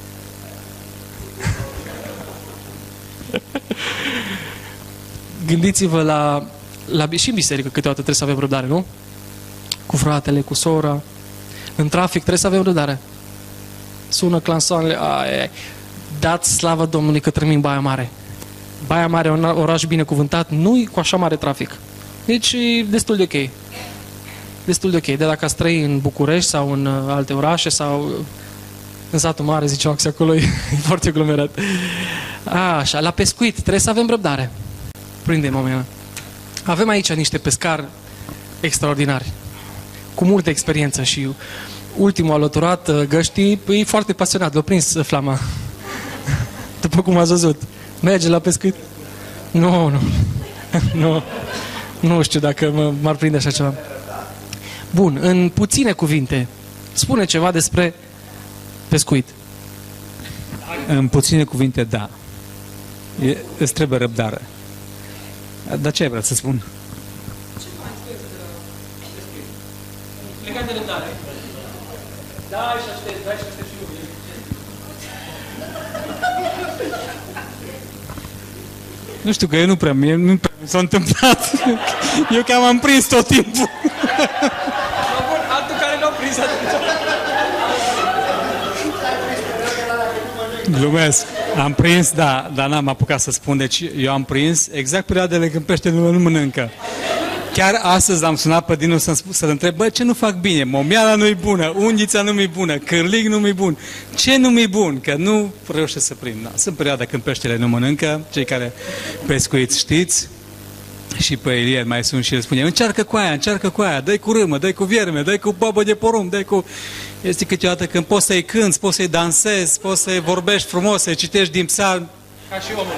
Gândiți-vă la și în biserică câteodată trebuie să avem răbdare, nu? Cu fratele, cu sora. În trafic trebuie să avem răbdare. Sună clansoanele. Dați slavă Domnului că trăim în Baia Mare. Baia Mare e un oraș binecuvântat, nu cu așa mare trafic. Deci e destul de ok. Destul de ok. De dacă ați trăi în București sau în alte orașe sau în satul mare, zice Oaxi, acolo e foarte aglomerat. Așa, la pescuit trebuie să avem răbdare. Prindem oamenii. Avem aici niște pescari extraordinari, cu multă experiență și ultimul alăturat găștii, e foarte pasionat, l-a prins flama. După cum ați văzut. Merge la pescuit? Nu știu dacă m-ar prinde așa ceva. Bun, în puține cuvinte, spune ceva despre pescuit. În puține cuvinte, da. Îți trebuie răbdare. Dar ce ai vrea să spun? Legat de răbdare. Da, și aștept și eu. Nu știu, că eu nu prea mi s-a întâmplat. Eu cam am prins tot timpul. Altul care nu a prins atunci. Glumesc. Am prins, da, dar n-am apucat să spun. Deci eu am prins exact perioadele când peștele nu mănâncă. Chiar astăzi am sunat pe Dinu să-l întreb, bă, ce nu fac bine? Momiala nu-i bună, unghița nu-i bună, cârlig nu-i bun. Ce nu-i bun? Că nu reușesc să prind. Da. Sunt perioade când peștele nu mănâncă, cei care pescuiți știți. Și pe Ilie mai sun și el spune, încearcă cu aia, dă-i cu râmă, dă-i cu vierme, dă-i cu babă de porumb, dă-i cu... Este câteodată când poți să-i cânți, poți să-i dansezi, poți să-i vorbești frumos, să-i citești din psalm. Ca și omul.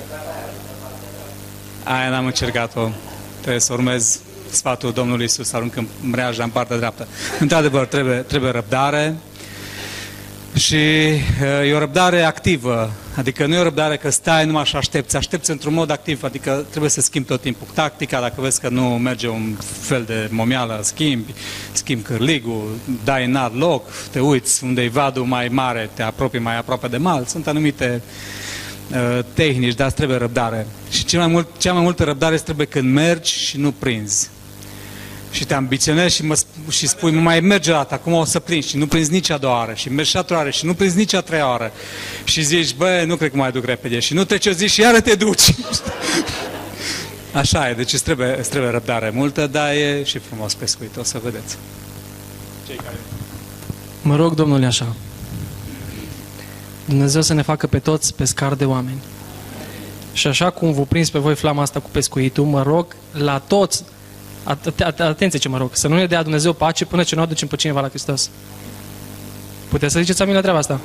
Aia n-am încercat-o. Trebuie să urmez sfatul Domnului Iisus, să arunc în mreaja în partea dreaptă. Într-adevăr, trebuie răbdare și e o răbdare activă. Adică nu e o răbdare că stai numai și aștepți într-un mod activ, adică trebuie să schimbi tot timpul tactica, dacă vezi că nu merge un fel de momeală, schimbi cârligul, dai în alt loc, te uiți unde e vadul mai mare, te apropii mai aproape de mal. Sunt anumite tehnici, dar trebuie răbdare. Și cea mai multă răbdare trebuie când mergi și nu prinzi. Și te ambiționezi și spui, mai merge o dată, acum o să prinzi și nu prinzi nici a doua oară și mergi și a treia oară și nu prinzi nici a treia oară. Și zici, bă, nu cred că mai duc repede și nu trece o zi și iară te duci. Așa e, deci îți trebuie răbdare multă, dar e și frumos pescuit, o să vedeți. Mă rog, Domnule, așa. Dumnezeu să ne facă pe toți pescari de oameni. Și așa cum vă prins pe voi flama asta cu pescuitul, mă rog la toți, atenție ce mă rog, să nu ne dea Dumnezeu pace până ce nu aducem pe cineva la Hristos. Puteți să ziceți amin la treaba asta?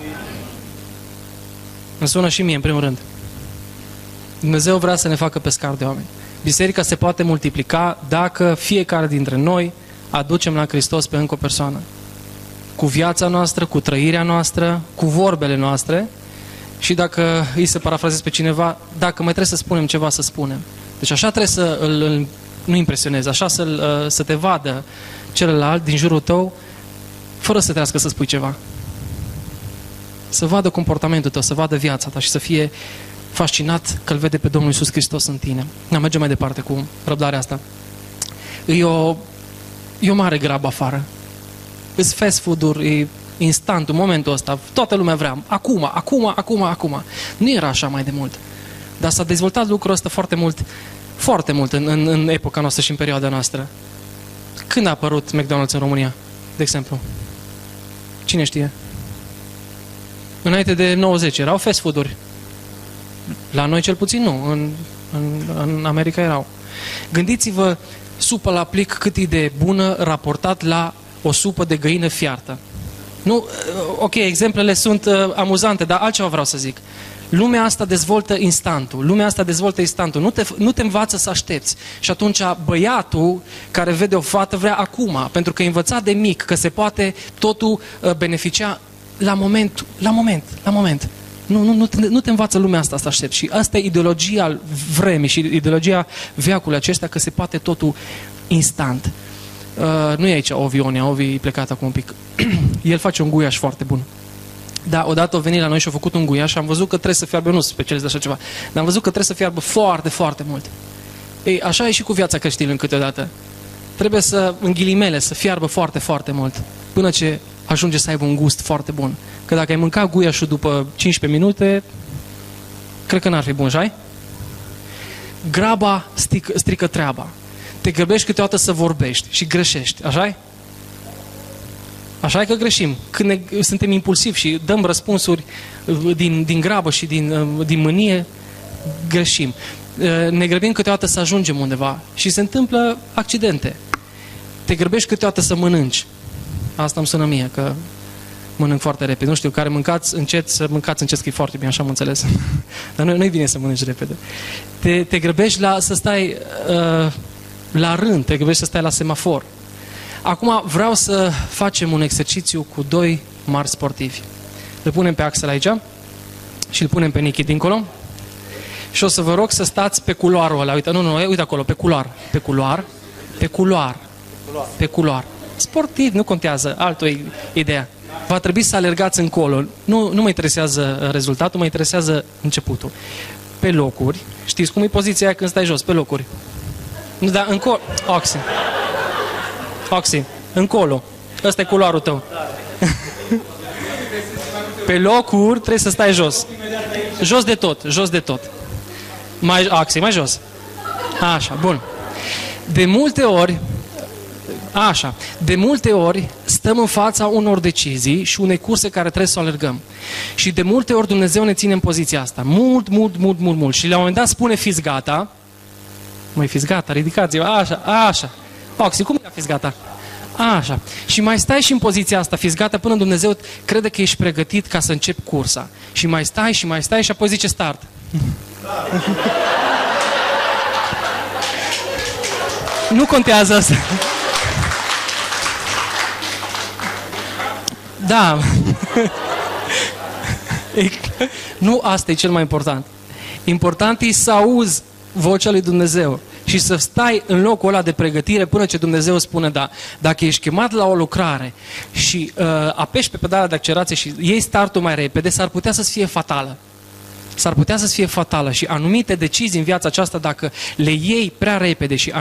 Îmi sună și mie, în primul rând. Dumnezeu vrea să ne facă pescari de oameni. Biserica se poate multiplica dacă fiecare dintre noi aducem la Hristos pe încă o persoană. Cu viața noastră, cu trăirea noastră, cu vorbele noastre și dacă îi se parafrazez pe cineva, dacă mai trebuie să spunem ceva, să spunem. Deci așa trebuie să îl nu impresionezi, așa să te vadă celălalt din jurul tău fără să trească să spui ceva. Să vadă comportamentul tău, să vadă viața ta și să fie fascinat că îl vede pe Domnul Iisus Hristos în tine. Mergem mai departe cu răbdarea asta. E o mare grabă afară. Îs fast food-uri, e instant, în momentul ăsta. Toată lumea vrea. Acum. Nu era așa mai de mult. Dar s-a dezvoltat lucrul ăsta foarte mult în epoca noastră și în perioada noastră. Când a apărut McDonald's în România, de exemplu? Cine știe? Înainte de 90 erau fast food-uri. La noi cel puțin nu. În America erau. Gândiți-vă supă la plic cât e de bună raportat la o supă de găină fiartă. Nu, ok, exemplele sunt amuzante, dar altceva vreau să zic. Lumea asta dezvoltă instantul. Nu te învață să aștepți. Și atunci băiatul care vede o fată vrea acum, pentru că e învățat de mic că se poate totul beneficia la moment. Nu te învață lumea asta să aștepți. Și asta e ideologia vremii și ideologia veacului acesta, că se poate totul instant. Nu e aici Ovi e plecat acum un pic. El face un guiaș foarte bun. Da, odată a venit la noi și a făcut un guiaș și am văzut că trebuie să fiarbă, nu specialist de așa ceva, dar am văzut că trebuie să fiarbă foarte, foarte mult. Ei, așa e și cu viața creștină câteodată. Trebuie să, în ghilimele, să fiarbă foarte, foarte mult, până ce ajunge să aibă un gust foarte bun. Că dacă ai mâncat guiașul după 15 minute, cred că n-ar fi bun, așa-i? Graba strică treaba. Te grăbești câteodată să vorbești și greșești, așa-i? Așa e că greșim. Când suntem impulsivi și dăm răspunsuri din grabă și din mânie, greșim. Ne grăbim câteodată să ajungem undeva și se întâmplă accidente. Te grăbești câteodată să mănânci. Asta îmi sună mie, că mănânc foarte repede. Nu știu, care mâncați încet, să mâncați încet, că e foarte bine, așa am înțeles. Dar nu-i bine să mănânci repede. Te grăbești să stai la rând, te grăbești să stai la semafor. Acum vreau să facem un exercițiu cu doi mari sportivi. Îl punem pe Axel aici și îl punem pe Nichi dincolo. Și o să vă rog să stați pe culoarul ăla. Uite acolo, pe culoar. Sportiv, nu contează, altă ideea. Va trebui să alergați încolo. Nu mă interesează rezultatul, mă interesează începutul. Pe locuri. Știți cum e poziția aia când stai jos? Pe locuri. Nu, dar încolo. Oxy, încolo. Ăsta e culoarul tău. Pe locuri trebuie să stai jos. Jos de tot. Oxy, mai jos. Așa, bun. De multe ori stăm în fața unor decizii și unei curse care trebuie să o alergăm. Și de multe ori Dumnezeu ne ține în poziția asta. Mult. Și la un moment dat spune, fiți gata. Măi, fiți gata, ridicați-vă. Așa. Oxy, cum e fiți gata? Așa. Și mai stai și în poziția asta, fiți gata, până Dumnezeu crede că ești pregătit ca să începi cursa. Și mai stai și apoi zice start. Nu contează asta. Da. Nu asta e cel mai important. Important e să auzi vocea lui Dumnezeu și să stai în locul ăla de pregătire până ce Dumnezeu spune da. Dacă ești chemat la o lucrare și apeși pe pedala de accelerație și iei startul mai repede, s-ar putea să-ți fie fatală. Și anumite decizii în viața aceasta, dacă le iei prea repede și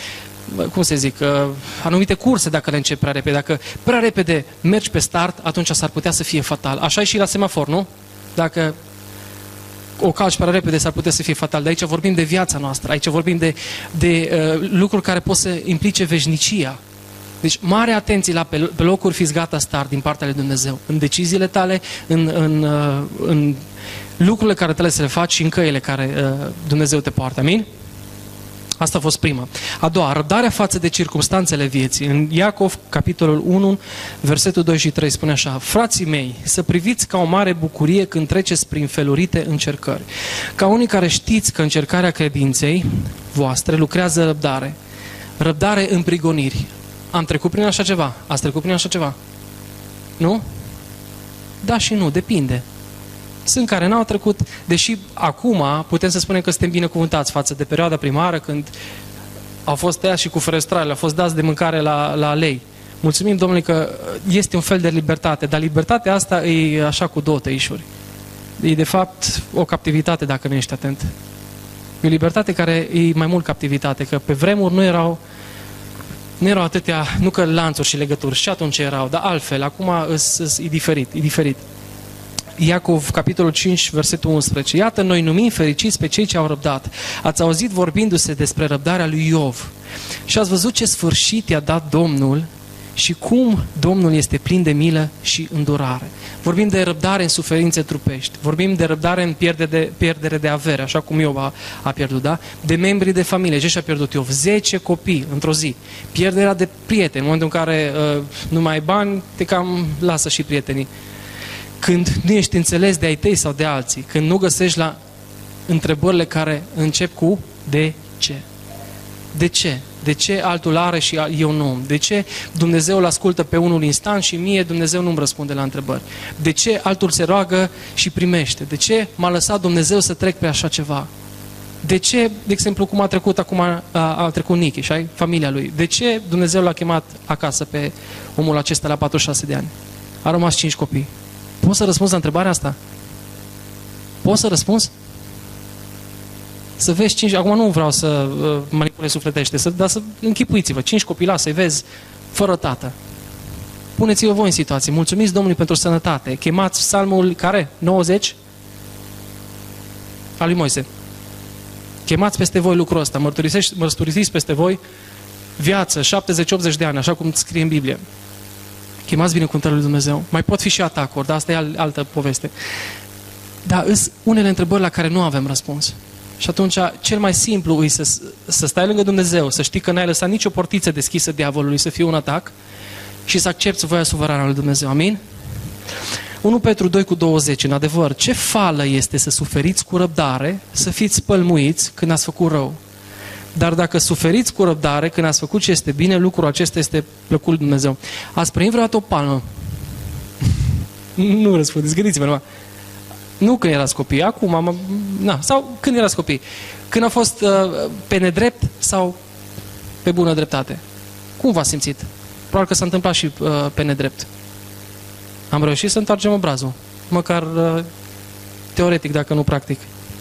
anumite curse, dacă le începi prea repede, dacă prea repede mergi pe start, atunci s-ar putea să fie fatal. Așa e și la semafor, nu? Dacă o calci prea repede, s-ar putea să fie fatal. De aici vorbim de viața noastră, aici vorbim de lucruri care pot să implice veșnicia. Deci, mare atenție la pe locuri, fiți gata, start din partea lui Dumnezeu. În deciziile tale, în lucrurile care trebuie să le faci și în căile care Dumnezeu te poartă. Amin? Asta a fost prima. A doua, răbdarea față de circumstanțele vieții. În Iacov, capitolul 1, versetul 2 și 3 spune așa: frații mei, să priviți ca o mare bucurie când treceți prin felurite încercări. Ca unii care știți că încercarea credinței voastre lucrează răbdare. Răbdare în prigoniri. Am trecut prin așa ceva? Ați trecut prin așa ceva? Nu? Da și nu, depinde. Sunt care n-au trecut, deși acum putem să spunem că suntem binecuvântați față de perioada primară, când au fost tăiați și cu ferestrale, au fost dați de mâncare la lei. Mulțumim Domnului că este un fel de libertate, dar libertatea asta e așa cu două tăișuri. E de fapt o captivitate dacă nu ești atent. E o libertate care e mai mult captivitate, că pe vremuri nu erau atâtea, nu că lanțuri și legături, și atunci erau, dar altfel, acum e diferit. Iacov, capitolul 5, versetul 11. Iată, noi numim fericiți pe cei ce au răbdat. Ați auzit vorbindu-se despre răbdarea lui Iov și ați văzut ce sfârșit i-a dat Domnul și cum Domnul este plin de milă și îndurare. Vorbim de răbdare în suferințe trupești, vorbim de răbdare în pierdere de avere, așa cum Iov a pierdut, da? De membri de familie. Ce și-a pierdut Iov? 10 copii într-o zi. Pierderea de prieteni, în momentul în care nu mai ai bani, te cam lasă și prietenii. Când nu ești înțeles de ai tăi sau de alții, când nu găsești la întrebările care încep cu de ce? De ce? De ce altul are și eu nu? De ce Dumnezeu îl ascultă pe unul instant și mie Dumnezeu nu îmi răspunde la întrebări? De ce altul se roagă și primește? De ce m-a lăsat Dumnezeu să trec pe așa ceva? De ce, de exemplu, cum a trecut acum, a trecut Nichi și ai familia lui? De ce Dumnezeu l-a chemat acasă pe omul acesta la 46 de ani? A rămas 5 copii. Poți să răspunzi la întrebarea asta? Poți să răspunzi? Să vezi 5, acum nu vreau să manipulez sufletește, dar să închipuiți-vă, 5 copii să-i vezi fără tată. Puneți-vă voi în situație. Mulțumiți Domnului pentru sănătate. Chemați psalmul care? 90? Al lui Moise. Chemați peste voi lucrul ăsta. Mărturisiți peste voi viață, 70-80 de ani, așa cum scrie în Biblie. Chemați binecuvântările lui Dumnezeu. Mai pot fi și atacuri, dar asta e altă poveste. Dar sunt unele întrebări la care nu avem răspuns. Și atunci, cel mai simplu e să stai lângă Dumnezeu, să știi că n-ai lăsat nicio portiță deschisă diavolului să fie un atac și să accepți voia suverană lui Dumnezeu. Amin? 1 Petru 2:20. În adevăr, ce fală este să suferiți cu răbdare, să fiți pălmuiți când ați făcut rău. Dar dacă suferiți cu răbdare când ați făcut ce este bine, lucrul acesta este plăcut lui Dumnezeu. Ați primit vreodată o palmă? Nu răspundeți, gândiți-vă numai. Nu când erați copii, acum, sau când erați copii. Când a fost pe nedrept sau pe bună dreptate. Cum v-ați simțit? Probabil că s-a întâmplat și pe nedrept. Am reușit să întoarcem obrazul. Măcar teoretic, dacă nu practic.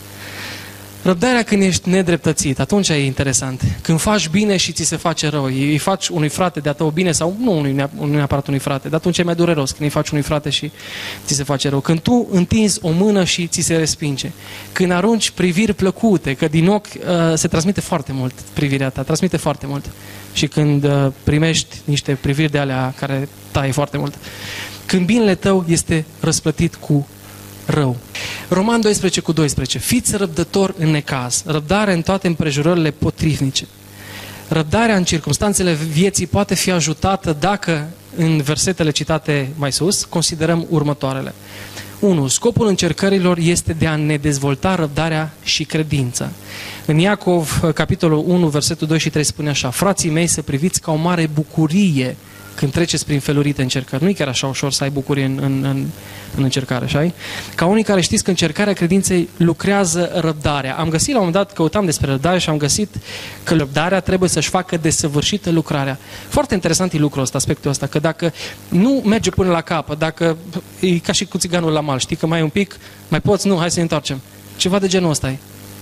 Răbdarea când ești nedreptățit, atunci e interesant. Când faci bine și ți se face rău, îi faci unui frate de-a tău bine sau nu neapărat unui frate, dar atunci e mai dureros când îi faci unui frate și ți se face rău. Când tu întinzi o mână și ți se respinge. Când arunci priviri plăcute, că din ochi se transmite foarte mult privirea ta, transmite foarte mult. Și când primești niște priviri de alea care taie foarte mult. Când binele tău este răsplătit cu rău. Roman 12:12. Fiți răbdători în necaz, răbdare în toate împrejurările potrivnice. Răbdarea în circumstanțele vieții poate fi ajutată dacă, în versetele citate mai sus, considerăm următoarele. 1. Scopul încercărilor este de a ne dezvolta răbdarea și credința. În Iacov, capitolul 1, versetul 2 și 3 spune așa: frații mei, să priviți ca o mare bucurie când treceți prin felurite încercări. Nu e chiar așa ușor să ai bucurie în încercare, așa? Ca unii care știți că încercarea credinței lucrează răbdarea. Am găsit la un moment dat, căutam despre răbdare și am găsit că răbdarea trebuie să-și facă desăvârșită lucrarea. Foarte interesant e lucrul ăsta, aspectul ăsta, că dacă nu merge până la capăt, dacă e ca și cu țiganul la mal, știi că mai e un pic, mai poți, nu, hai să ne întoarcem. Ceva de genul ăsta e.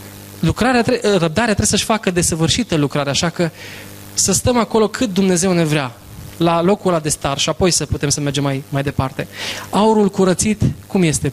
Răbdarea trebuie să-și facă desăvârșită lucrarea, așa că să stăm acolo cât Dumnezeu ne vrea, la locul ăla de start și apoi să putem să mergem mai departe. Aurul curățit, cum este?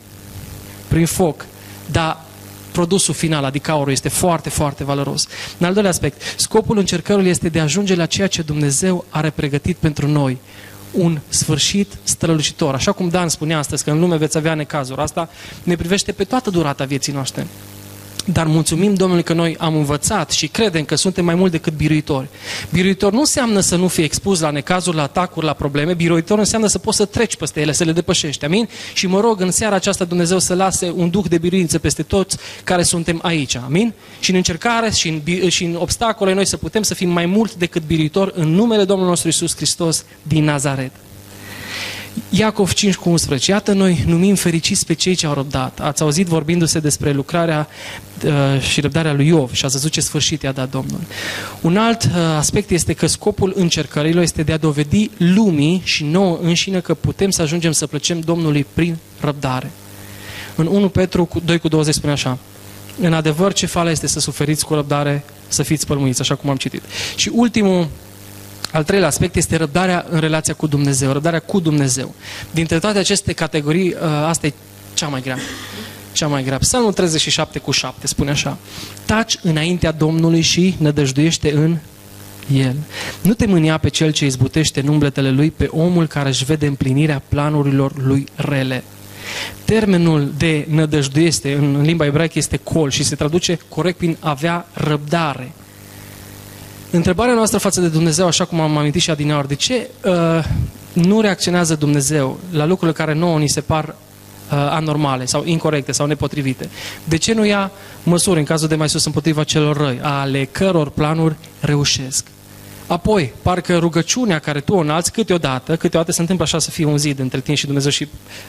Prin foc. Dar produsul final, adică aurul, este foarte, foarte valoros. În al doilea aspect, scopul încercării este de a ajunge la ceea ce Dumnezeu are pregătit pentru noi. Un sfârșit strălucitor. Așa cum Dan spunea astăzi, că în lume veți avea necazuri. Asta ne privește pe toată durata vieții noastre. Dar mulțumim Domnului că noi am învățat și credem că suntem mai mult decât biruitori. Biruitor nu înseamnă să nu fii expus la necazuri, la atacuri, la probleme. Biruitor înseamnă să poți să treci peste ele, să le depășești. Amin? Și mă rog în seara aceasta Dumnezeu să lase un duh de biruință peste toți care suntem aici. Amin? Și în încercare și în obstacole noi să putem să fim mai mult decât biruitori în numele Domnului nostru Iisus Hristos din Nazaret. Iacov 5:11. Iată, noi numim fericiți pe cei ce au răbdat. Ați auzit vorbindu-se despre lucrarea și răbdarea lui Iov și ați văzut ce sfârșit i-a dat Domnul. Un alt aspect este că scopul încercărilor este de a dovedi lumii și nouă înșine că putem să ajungem să plăcem Domnului prin răbdare. În 1 Petru 2:20 spune așa: în adevăr, ce fală este să suferiți cu răbdare, să fiți pălmuiți, așa cum am citit. Și ultimul, al treilea aspect este răbdarea în relația cu Dumnezeu, răbdarea cu Dumnezeu. Dintre toate aceste categorii, asta e cea mai grea. Cea mai grea. Psalmul 37:7 spune așa: taci înaintea Domnului și nădăjduiește în El. Nu te mânia pe cel ce izbutește în umbletele lui, pe omul care își vede împlinirea planurilor lui rele. Termenul de nădăjduiește în limba ebraică este kol și se traduce corect prin avea răbdare. Întrebarea noastră față de Dumnezeu, așa cum am amintit și adineaori, de ce nu reacționează Dumnezeu la lucrurile care nouă ni se par anormale sau incorrecte sau nepotrivite? De ce nu ia măsuri în cazul de mai sus împotriva celor răi, ale căror planuri reușesc? Apoi, parcă rugăciunea care tu o înalți câteodată se întâmplă așa să fie un zid între tine și Dumnezeu și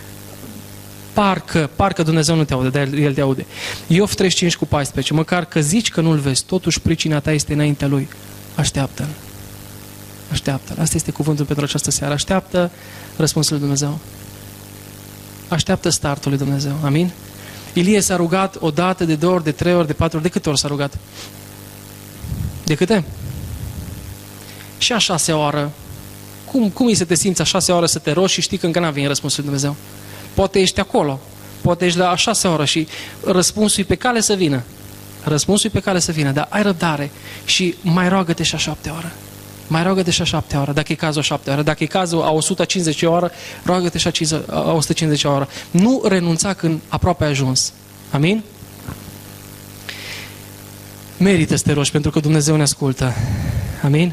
parcă Dumnezeu nu te aude, dar El te aude. Iov 35:14. Măcar că zici că nu-L vezi, totuși pricina ta este înaintea Lui. Așteaptă-L. Așteaptă-L. Asta este cuvântul pentru această seară. Așteaptă răspunsul lui Dumnezeu. Așteaptă startul lui Dumnezeu. Amin? Ilie s-a rugat o dată, de 2 ori, de 3 ori, de 4 ori. De câte ori s-a rugat? De câte? Și a 6-a oară. Cum e să te simți a 6-a oară să te rogi și știi că încă n-a venit răspunsul lui Dumnezeu? Poate ești acolo, poate ești la a 6-a oră și răspunsul e pe cale să vină. Răspunsul e pe cale să vină, dar ai răbdare și mai roagă-te și a 7-a oră. Mai roagă-te și a 7-a oră, dacă e cazul a 7-a oră. Dacă e cazul a 150 oră, roagă-te și a 150 oră. Nu renunța când aproape ai ajuns. Amin? Merită să te rogi pentru că Dumnezeu ne ascultă. Amin?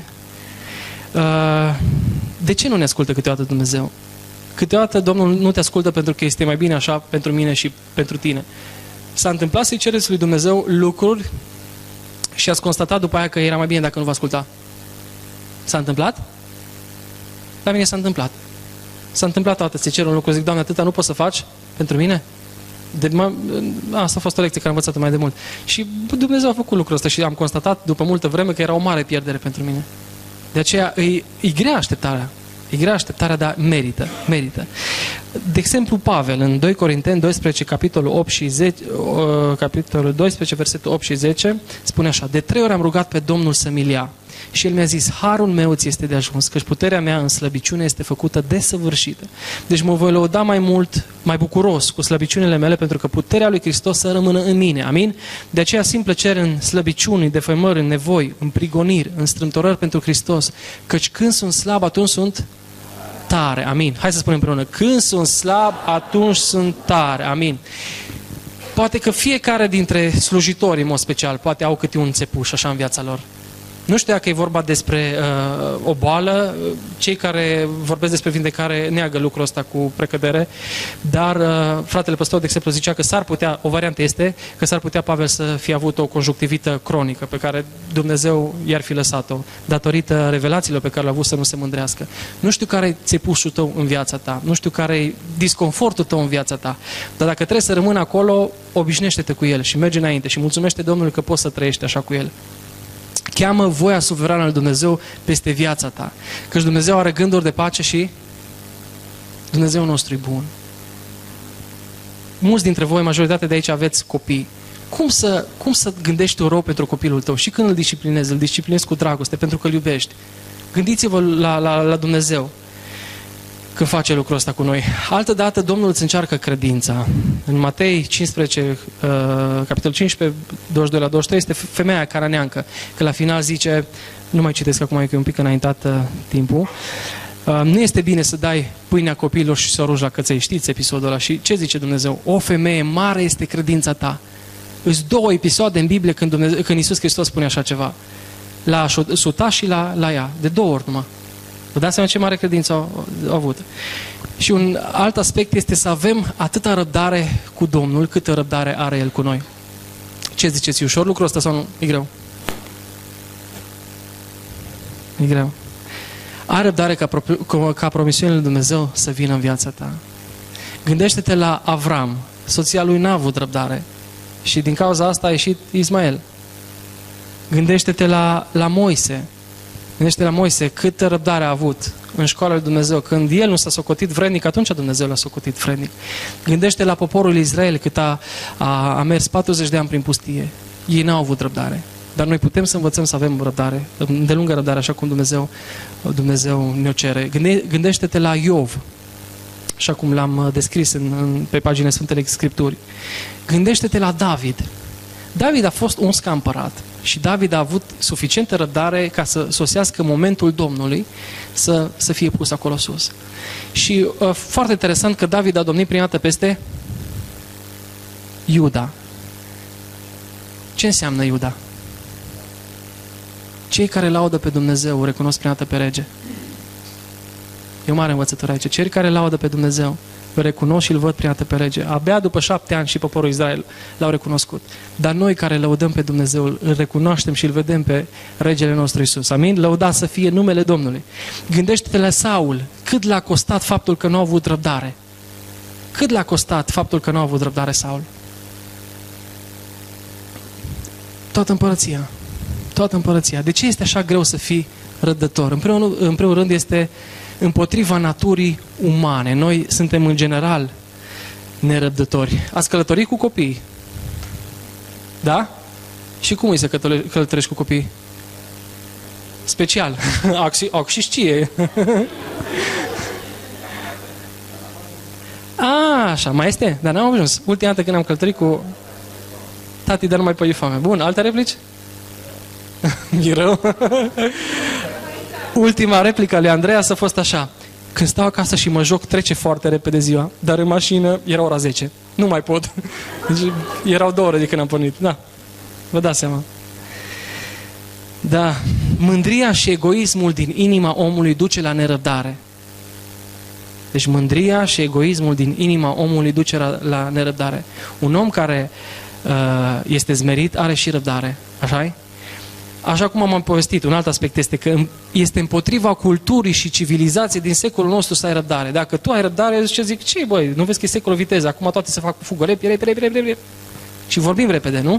De ce nu ne ascultă câteodată Dumnezeu? Câteodată Domnul nu te ascultă pentru că este mai bine așa pentru mine și pentru tine. S-a întâmplat să-i cereți lui Dumnezeu lucruri și ați constatat după aia că era mai bine dacă nu vă asculta. S-a întâmplat? La mine s-a întâmplat. S-a întâmplat toată, să-i cer un lucru, zic, Doamne, atâta nu poți să faci pentru mine? Asta a fost o lecție care am învățat-o mai de mult. Și Dumnezeu a făcut lucrul ăsta și am constatat după multă vreme că era o mare pierdere pentru mine. De aceea e grea așteptarea. E grea așteptarea, dar merită. De exemplu, Pavel, în 2 Corinteni 12, capitolul 8 și 10, capitolul 12, versetul 8 și 10, spune așa: de 3 ori am rugat pe Domnul să-mi ia și El mi-a zis, harul meu ți este de ajuns, căci puterea mea în slăbiciune este făcută desăvârșită. Deci mă voi lăuda mai mult, mai bucuros cu slăbiciunile mele, pentru că puterea lui Hristos să rămână în mine. Amin? De aceea simplă cer în slăbiciuni, defăimări, în nevoi, în prigoniri, în strâmtorări pentru Hristos, căci când sunt slab, atunci sunt tare. Amin. Hai să spunem împreună. Când sunt slab, atunci sunt tare. Amin. Poate că fiecare dintre slujitori, în mod special, poate au câte un țepuș așa în viața lor. Nu știu dacă e vorba despre o boală, cei care vorbesc despre vindecare neagă lucrul ăsta cu precădere, dar fratele păstor, de exemplu, zicea că s-ar putea, o variantă este, că s-ar putea Pavel să fie avut o conjunctivită cronică pe care Dumnezeu i-ar fi lăsat-o, datorită revelațiilor pe care le-a avut să nu se mândrească. Nu știu care e țepușul tău în viața ta, nu știu care e disconfortul tău în viața ta, dar dacă trebuie să rămâni acolo, obișnuiește-te cu el și merge înainte și mulțumește Domnului că poți să trăiești așa cu el. Cheamă voia suverană lui Dumnezeu peste viața ta. Căci Dumnezeu are gânduri de pace și Dumnezeu nostru e bun. Mulți dintre voi, majoritatea de aici, aveți copii. Cum să gândești tu rău pentru copilul tău? Și când îl disciplinezi cu dragoste, pentru că îl iubești. Gândiți-vă la Dumnezeu când face lucrul ăsta cu noi. Altădată Domnul îți încearcă credința. În Matei 15, capitolul 15, 22 la 23, este femeia cananeancă, că la final zice, nu mai citesc acum, că e un pic înaintat timpul, nu este bine să dai pâinea copiilor și să o rogi la căței. Știți episodul ăla? Și ce zice Dumnezeu? O femeie, mare este credința ta. Îs 2 episoade în Biblie când Iisus Hristos spune așa ceva. La suta și la ea. De 2 ori numai. Vă dați seama ce mare credință au avut. Și un alt aspect este să avem atâta răbdare cu Domnul, câtă răbdare are El cu noi. Ce ziceți? E ușor lucrul ăsta sau nu? E greu. E greu. Ai răbdare ca promisiunile lui Dumnezeu să vină în viața ta. Gândește-te la Avram. Soția lui n-a avut răbdare. Și din cauza asta a ieșit Ismael. Gândește-te la Moise. Gândește-te la Moise, câtă răbdare a avut în școala lui Dumnezeu. Când el nu s-a socotit vrednic, atunci Dumnezeu l-a socotit vrednic. Gândește la poporul Israel, cât a mers 40 de ani prin pustie. Ei n-au avut răbdare. Dar noi putem să învățăm să avem răbdare, de lungă răbdare, așa cum Dumnezeu ne-o cere. Gândește-te la Iov, așa cum l-am descris pe paginile Sfântele Scripturi. Gândește-te la David. David a fost uns ca împărat și David a avut suficientă răbdare ca să sosească momentul Domnului să fie pus acolo sus. Și foarte interesant că David a domnit prima dată peste Iuda. Ce înseamnă Iuda? Cei care laudă pe Dumnezeu recunosc prima dată pe rege. E o mare învățătură aici. Cei care laudă pe Dumnezeu îl recunosc și îl văd prima dată pe rege. Abia după 7 ani și poporul Israel l-au recunoscut. Dar noi care lăudăm pe Dumnezeu îl recunoaștem și îl vedem pe regele nostru Iisus. Amin? Lăudați să fie numele Domnului. Gândește-te la Saul. Cât l-a costat faptul că nu a avut răbdare? Cât l-a costat faptul că nu a avut răbdare Saul? Toată împărăția. Toată împărăția. De ce este așa greu să fii răbdător? În primul rând este împotriva naturii umane. Noi suntem în general nerăbdători. Ați călătorit cu copii? Da? Și cum îi să călătorești cu copii? Special. Ac și știe. Așa, mai este? Dar n-am ajuns. Ultima dată când am călătorit cu tati, dar nu mai păi foame. Bun, alte replici? E rău? Ultima replică a lui Andreas a fost așa. Când stau acasă și mă joc, trece foarte repede ziua, dar în mașină era ora 10. Nu mai pot. Deci, erau 2 ore de când am pornit. Da, vă dați seama. Da, mândria și egoismul din inima omului duce la nerăbdare. Deci mândria și egoismul din inima omului duce la nerăbdare. Un om care este zmerit are și răbdare. Așa-i? Așa cum am povestit, un alt aspect este că este împotriva culturii și civilizației din secolul nostru să ai răbdare. Dacă tu ai răbdare, zic, ce băi, nu vezi că e secolul viteză, acum toate se fac cu fugă, repede. Și vorbim repede, nu?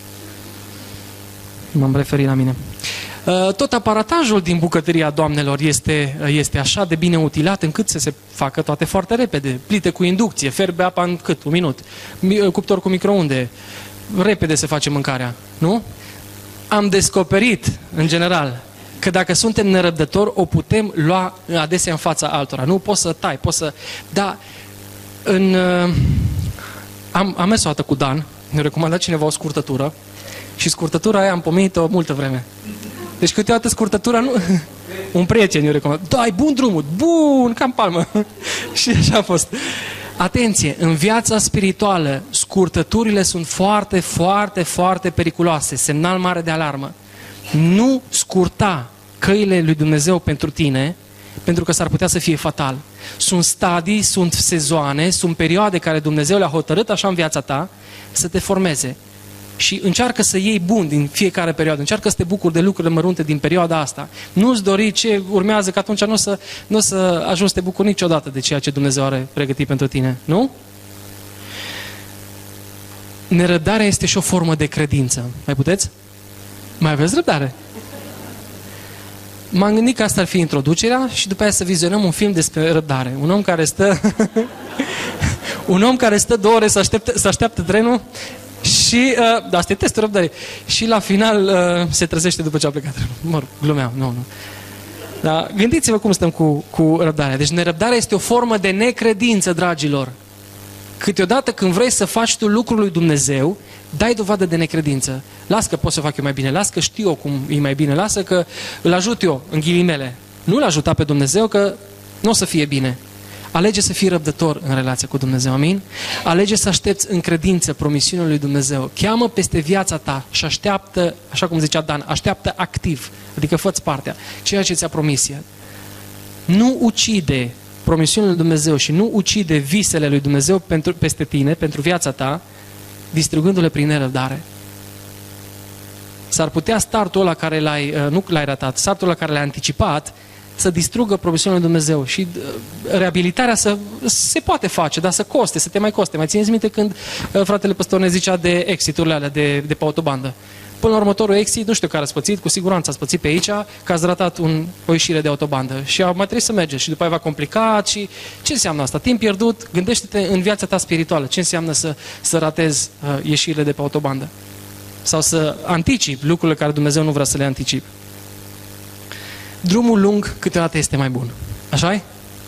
M-am referit la mine. Tot aparatajul din bucătăria doamnelor este așa de bine utilat încât să se facă toate foarte repede. Plite cu inducție, ferbe apa în cât? 1 minut. Cuptor cu microunde. Repede se face mâncarea, nu? Am descoperit, în general, că dacă suntem nerăbdători, o putem lua adesea în fața altora. Nu poți să tai, poți să... Dar am mers o dată cu Dan, ne-a recomandat cineva o scurtătură și scurtătura aia am pomenit-o multă vreme. Deci câteodată scurtătura nu... Un prieten ne-a recomandat. Da, ai bun drumul, bun, cam palmă. Și așa a fost. Atenție, în viața spirituală, scurtăturile sunt foarte, foarte, foarte periculoase, semnal mare de alarmă. Nu scurta căile lui Dumnezeu pentru tine, pentru că s-ar putea să fie fatal. Sunt stadii, sunt sezoane, sunt perioade care Dumnezeu le-a hotărât așa în viața ta să te formeze. Și încearcă să iei bun din fiecare perioadă, încearcă să te bucuri de lucrurile mărunte din perioada asta. Nu-ți dori ce urmează, că atunci nu o să ajungi să te bucuri niciodată de ceea ce Dumnezeu are pregătit pentru tine, nu? Nerăbdarea este și o formă de credință. Mai puteți? Mai aveți răbdare? M-am gândit că asta ar fi introducerea și după aia să vizionăm un film despre răbdare. Un om care stă 2 ore să așteaptă trenul și, asta e testul răbdării. Și la final se trezește după ce a plecat. Mă rog, glumeam, nu. Dar gândiți-vă cum stăm cu răbdarea. Deci nerăbdarea este o formă de necredință, dragilor. Câteodată când vrei să faci tu lucrul lui Dumnezeu, dai dovadă de necredință. Las că pot să fac eu mai bine, las că știu eu cum e mai bine, lasă că îl ajut eu, în ghilimele. Nu-l ajuta pe Dumnezeu că nu o să fie bine. Alege să fii răbdător în relația cu Dumnezeu, amin? Alege să aștepți în credință promisiunea lui Dumnezeu. Cheamă peste viața ta și așteaptă, așa cum zicea Dan, așteaptă activ, adică fă-ți partea, ceea ce ți-a promis. Nu ucide promisiunea lui Dumnezeu și nu ucide visele lui Dumnezeu peste tine, pentru viața ta, distrugându-le prin nerăbdare. S-ar putea startul ăla care nu l-ai ratat, startul ăla care l-ai anticipat, să distrugă promisiunile lui Dumnezeu și reabilitarea se poate face, dar să coste, să te mai coste. Mai țineți minte când fratele păstor ne zicea de exiturile alea de pe autobandă? Până la următorul exit, nu știu care ați pățit, cu siguranță ați pățit pe aici, că ați ratat o ieșire de autobandă și mai trebuie să mergeți și după aia va complicat și ce înseamnă asta? Timp pierdut, gândește-te în viața ta spirituală, ce înseamnă să ratezi ieșirile de pe autobandă sau să anticipi lucrurile care Dumnezeu nu vrea să le anticipi. Drumul lung câteodată este mai bun, așa-i?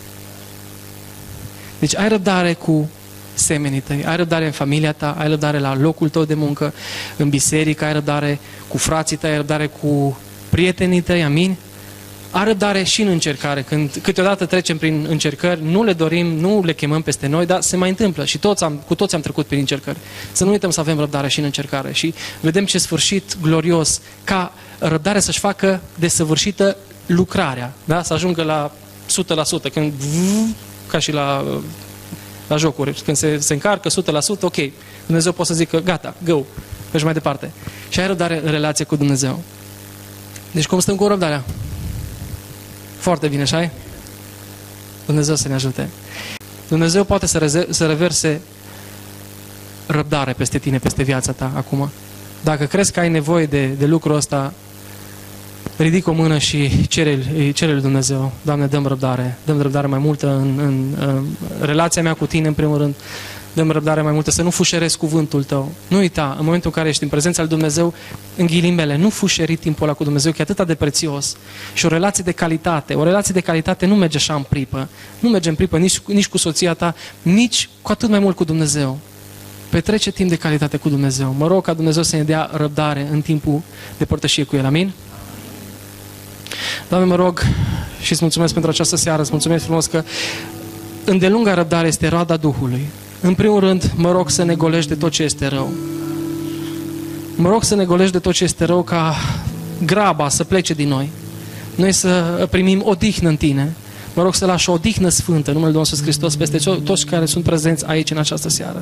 Deci ai răbdare cu semenii tăi, ai răbdare în familia ta, ai răbdare la locul tău de muncă, în biserică, ai răbdare cu frații tăi, ai răbdare cu prietenii tăi, amin? Ai răbdare și în încercare, când câteodată trecem prin încercări, nu le dorim, nu le chemăm peste noi, dar se mai întâmplă și cu toți am trecut prin încercări. Să nu uităm să avem răbdare și în încercare și vedem ce sfârșit glorios, ca răbdarea să-și facă desăvârșită lucrarea, da? Să ajungă la 100%, când ca și la jocuri, când se încarcă 100%, ok, Dumnezeu poate să zică, gata, go, mergi mai departe. Și ai răbdare în relație cu Dumnezeu. Deci cum stăm cu răbdarea? Foarte bine, așa-i? Dumnezeu să ne ajute. Dumnezeu poate să reverse răbdare peste tine, peste viața ta acum. Dacă crezi că ai nevoie de lucrul ăsta, ridic o mână și cere lui Dumnezeu. Doamne, dăm răbdare mai multă în relația mea cu tine, în primul rând. Dăm răbdare mai multă, să nu fușerezi cuvântul tău. Nu uita, în momentul în care ești în prezența lui Dumnezeu, în ghilimele, nu fușeri timpul ăla cu Dumnezeu, că e atât de prețios. Și o relație de calitate nu merge așa în pripă. Nu merge în pripă nici cu soția ta, nici cu atât mai mult cu Dumnezeu. Petrece timp de calitate cu Dumnezeu. Mă rog ca Dumnezeu să ne dea răbdare în timpul de părtășie cu El. Amin? Doamne, mă rog și îți mulțumesc pentru această seară, îți mulțumesc frumos că îndelunga răbdare este roada Duhului. În primul rând, mă rog să ne golești de tot ce este rău. Mă rog să ne golești de tot ce este rău, ca graba să plece din noi. Noi să primim odihnă în Tine. Mă rog să lași o odihnă sfântă în numele Domnului Iisus Hristos peste toți care sunt prezenți aici în această seară.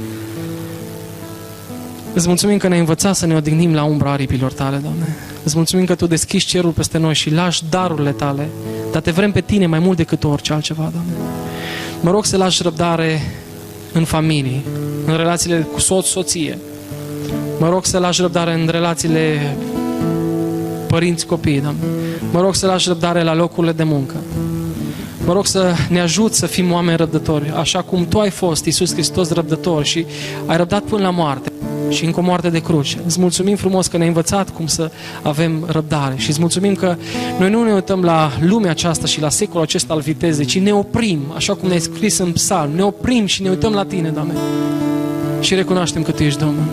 Îți mulțumim că ne-ai învățat să ne odihnim la umbra aripilor Tale, Doamne. Îți mulțumim că Tu deschizi cerul peste noi și lași darurile Tale, dar Te vrem pe Tine mai mult decât orice altceva, Doamne. Mă rog să lași răbdare în familii, în relațiile cu soție. Mă rog să lași răbdare în relațiile părinți-copii, Doamne. Mă rog să lași răbdare la locurile de muncă. Mă rog să ne ajut să fim oameni răbdători, așa cum Tu ai fost, Iisus Hristos, răbdător și ai răbdat până la moarte și încă o moarte de cruce. Îți mulțumim frumos că ne-ai învățat cum să avem răbdare și îți mulțumim că noi nu ne uităm la lumea aceasta și la secolul acesta al vitezei, ci ne oprim, așa cum ne-ai scris în psalm, ne oprim și ne uităm la Tine, Doamne, și recunoaștem că Tu ești Domnul.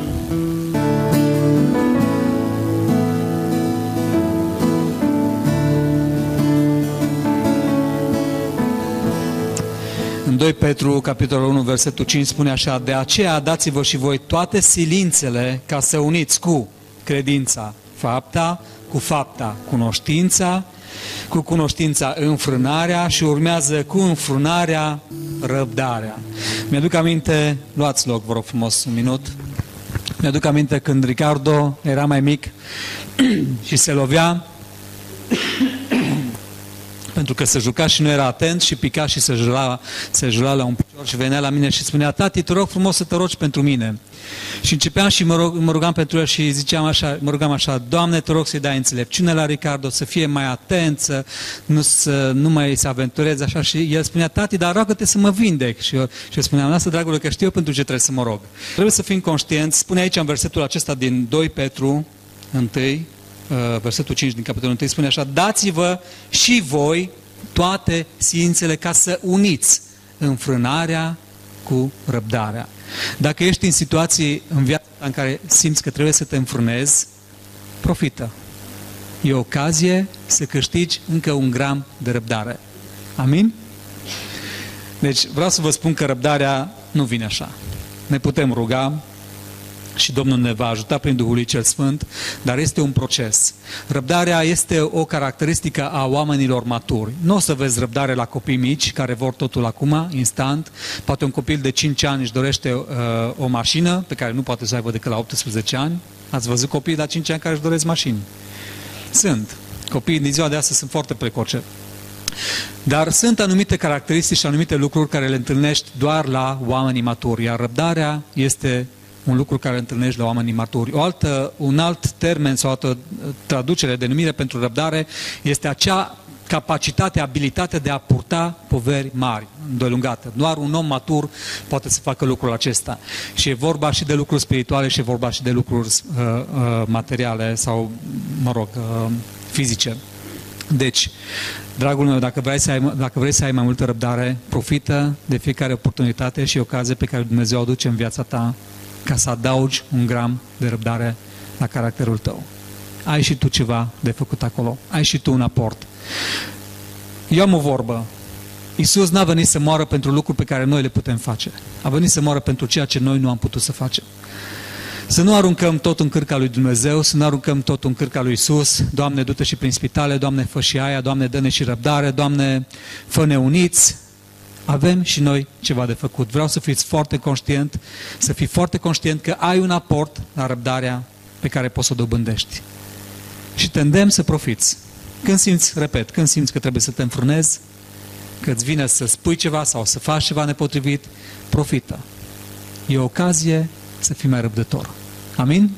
În 2 Petru, capitolul 1, versetul 5, spune așa: de aceea dați-vă și voi toate silințele ca să uniți cu credința fapta, cu fapta cunoștința, cu cunoștința înfrânarea și urmează cu înfrânarea răbdarea. Mi-aduc aminte, luați loc, vă rog frumos, un minut. Mi-aduc aminte când Ricardo era mai mic și se lovea pentru că se juca și nu era atent și pica și se jura la un picior și venea la mine și spunea: tati, te rog frumos să te rogi pentru mine. Și începeam și mă rugam pentru el și ziceam așa, mă rugam așa: Doamne, te rog să-i dai înțelepciune la Ricardo, să fie mai atent, să nu mai se aventureze așa. Și el spunea: tati, dar roagă-te să mă vindec. Și eu spuneam: lasă, dragule, că știu eu pentru ce trebuie să mă rog. Trebuie să fim conștienți, spune aici în versetul acesta din 2 Petru 1, versetul 5 din capitolul 1, spune așa: dați-vă și voi toate silințele ca să uniți înfrânarea cu răbdarea. Dacă ești în situații în viața în care simți că trebuie să te înfrânezi, profită. E o ocazie să câștigi încă 1 gram de răbdare. Amin? Deci vreau să vă spun că răbdarea nu vine așa. Ne putem ruga și Domnul ne va ajuta prin Duhul lui Cel Sfânt, dar este un proces. Răbdarea este o caracteristică a oamenilor maturi. Nu o să vezi răbdare la copii mici care vor totul acum, instant. Poate un copil de 5 ani își dorește o mașină pe care nu poate să aibă decât la 18 ani. Ați văzut copii la 5 ani care își doresc mașini? Sunt. Copiii din ziua de astăzi sunt foarte precoce. Dar sunt anumite caracteristici și anumite lucruri care le întâlnești doar la oamenii maturi, iar răbdarea este un lucru care îl întâlnești la oamenii maturi. Un alt termen sau o altă traducere, denumire pentru răbdare este acea capacitate, abilitate de a purta poveri mari, îndelungate. Doar un om matur poate să facă lucrul acesta. Și e vorba și de lucruri spirituale și e vorba și de lucruri materiale sau, fizice. Deci, dragul meu, dacă vrei să ai mai multă răbdare, profită de fiecare oportunitate și ocazie pe care Dumnezeu o aduce în viața ta ca să adaugi un gram de răbdare la caracterul tău. Ai și tu ceva de făcut acolo. Ai și tu un aport. Eu am o vorbă. Iisus n-a venit să moară pentru lucruri pe care noi le putem face. A venit să moară pentru ceea ce noi nu am putut să facem. Să nu aruncăm tot în cârca lui Dumnezeu, să nu aruncăm tot în cârca lui Iisus. Doamne, du-te și prin spitale, Doamne, fă și aia, Doamne, dă-ne și răbdare, Doamne, fă-ne uniți. Avem și noi ceva de făcut. Vreau să fiți foarte conștient, să fii foarte conștient că ai un aport la răbdarea pe care poți să o dobândești. Și te îndemn să profiți. Când simți că trebuie să te înfrânezi, că îți vine să spui ceva sau să faci ceva nepotrivit, profită. E o ocazie să fii mai răbdător. Amin?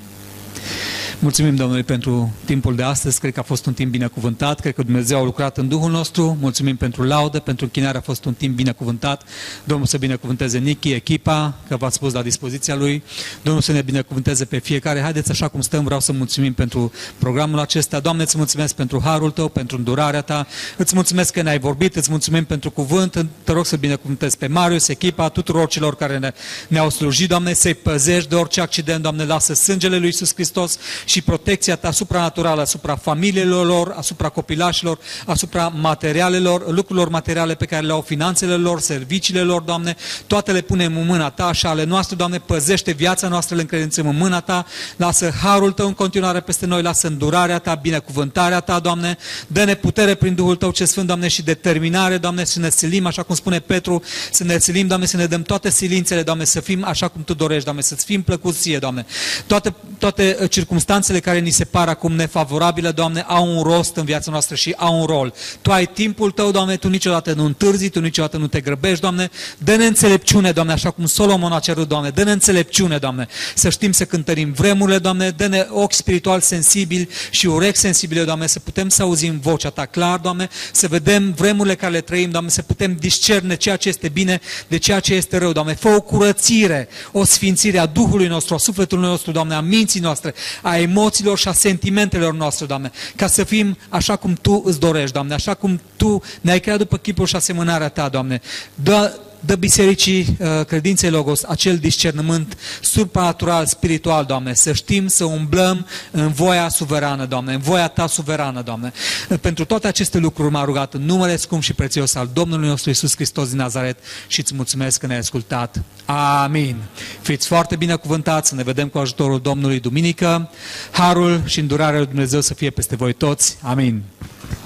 Mulțumim Domnului pentru timpul de astăzi, cred că a fost un timp binecuvântat, cred că Dumnezeu a lucrat în Duhul nostru, mulțumim pentru laudă, pentru închinare, a fost un timp binecuvântat. Domnul să binecuvânteze Nichi, echipa, că v-ați pus la dispoziția Lui, Domnul să ne binecuvânteze pe fiecare. Haideți așa cum stăm, vreau să mulțumim pentru programul acesta. Doamne, îți mulțumesc pentru harul Tău, pentru îndurarea Ta, îți mulțumesc că ne-ai vorbit, îți mulțumim pentru cuvânt, te rog să binecuvântezi pe Marius, echipa, tuturor celor care ne-au slujit, Doamne, să-i păzești de orice accident, Doamne, lasă sângele lui Iisus Hristos și protecția Ta supranaturală asupra familiilor lor, asupra copilașilor, asupra materialelor, lucrurilor materiale pe care le au, finanțele lor, serviciile lor, Doamne, toate le punem în mâna Ta și ale noastre, Doamne, păzește viața noastră, le încredințăm în mâna Ta, lasă harul Tău în continuare peste noi, lasă îndurarea Ta, binecuvântarea Ta, Doamne, dă-ne putere prin Duhul Tău ce Sfânt, Doamne, și determinare, Doamne, să ne silim, așa cum spune Petru, să ne silim, Doamne, să ne dăm toate silințele, Doamne, să fim așa cum Tu dorești, Doamne, să-ți fim plăcuți Ție, Doamne. Toate circumstanțele care ni se par acum nefavorabile, Doamne, au un rost în viața noastră și au un rol. Tu ai timpul Tău, Doamne, Tu niciodată nu întârzi, Tu niciodată nu te grăbești, Doamne. Dă-ne înțelepciune, Doamne, așa cum Solomon a cerut, Doamne. Dă-ne înțelepciune, Doamne, să știm să cântărim vremurile, Doamne. Dă-ne ochi spiritual sensibili și urechi sensibile, Doamne, să putem să auzim vocea Ta clar, Doamne, să vedem vremurile care le trăim, Doamne, să putem discerne ceea ce este bine de ceea ce este rău, Doamne. Fă o curățire, o sfințire a Duhului nostru, a sufletului nostru, Doamne, a minții noastre, a emoțiilor și a sentimentelor noastre, Doamne, ca să fim așa cum Tu îți dorești, Doamne, așa cum Tu ne-ai creat după chipul și asemănarea Ta, Doamne. Dă bisericii credinței Logos acel discernământ supranatural, spiritual, Doamne, să știm să umblăm în voia suverană, Doamne, în voia Ta suverană, Doamne. Pentru toate aceste lucruri m-a rugat în numele scump și prețios al Domnului nostru Iisus Hristos din Nazaret și îți mulțumesc că ne-ai ascultat. Amin. Fiți foarte binecuvântați, să ne vedem cu ajutorul Domnului duminică. Harul și îndurarea lui Dumnezeu să fie peste voi toți. Amin.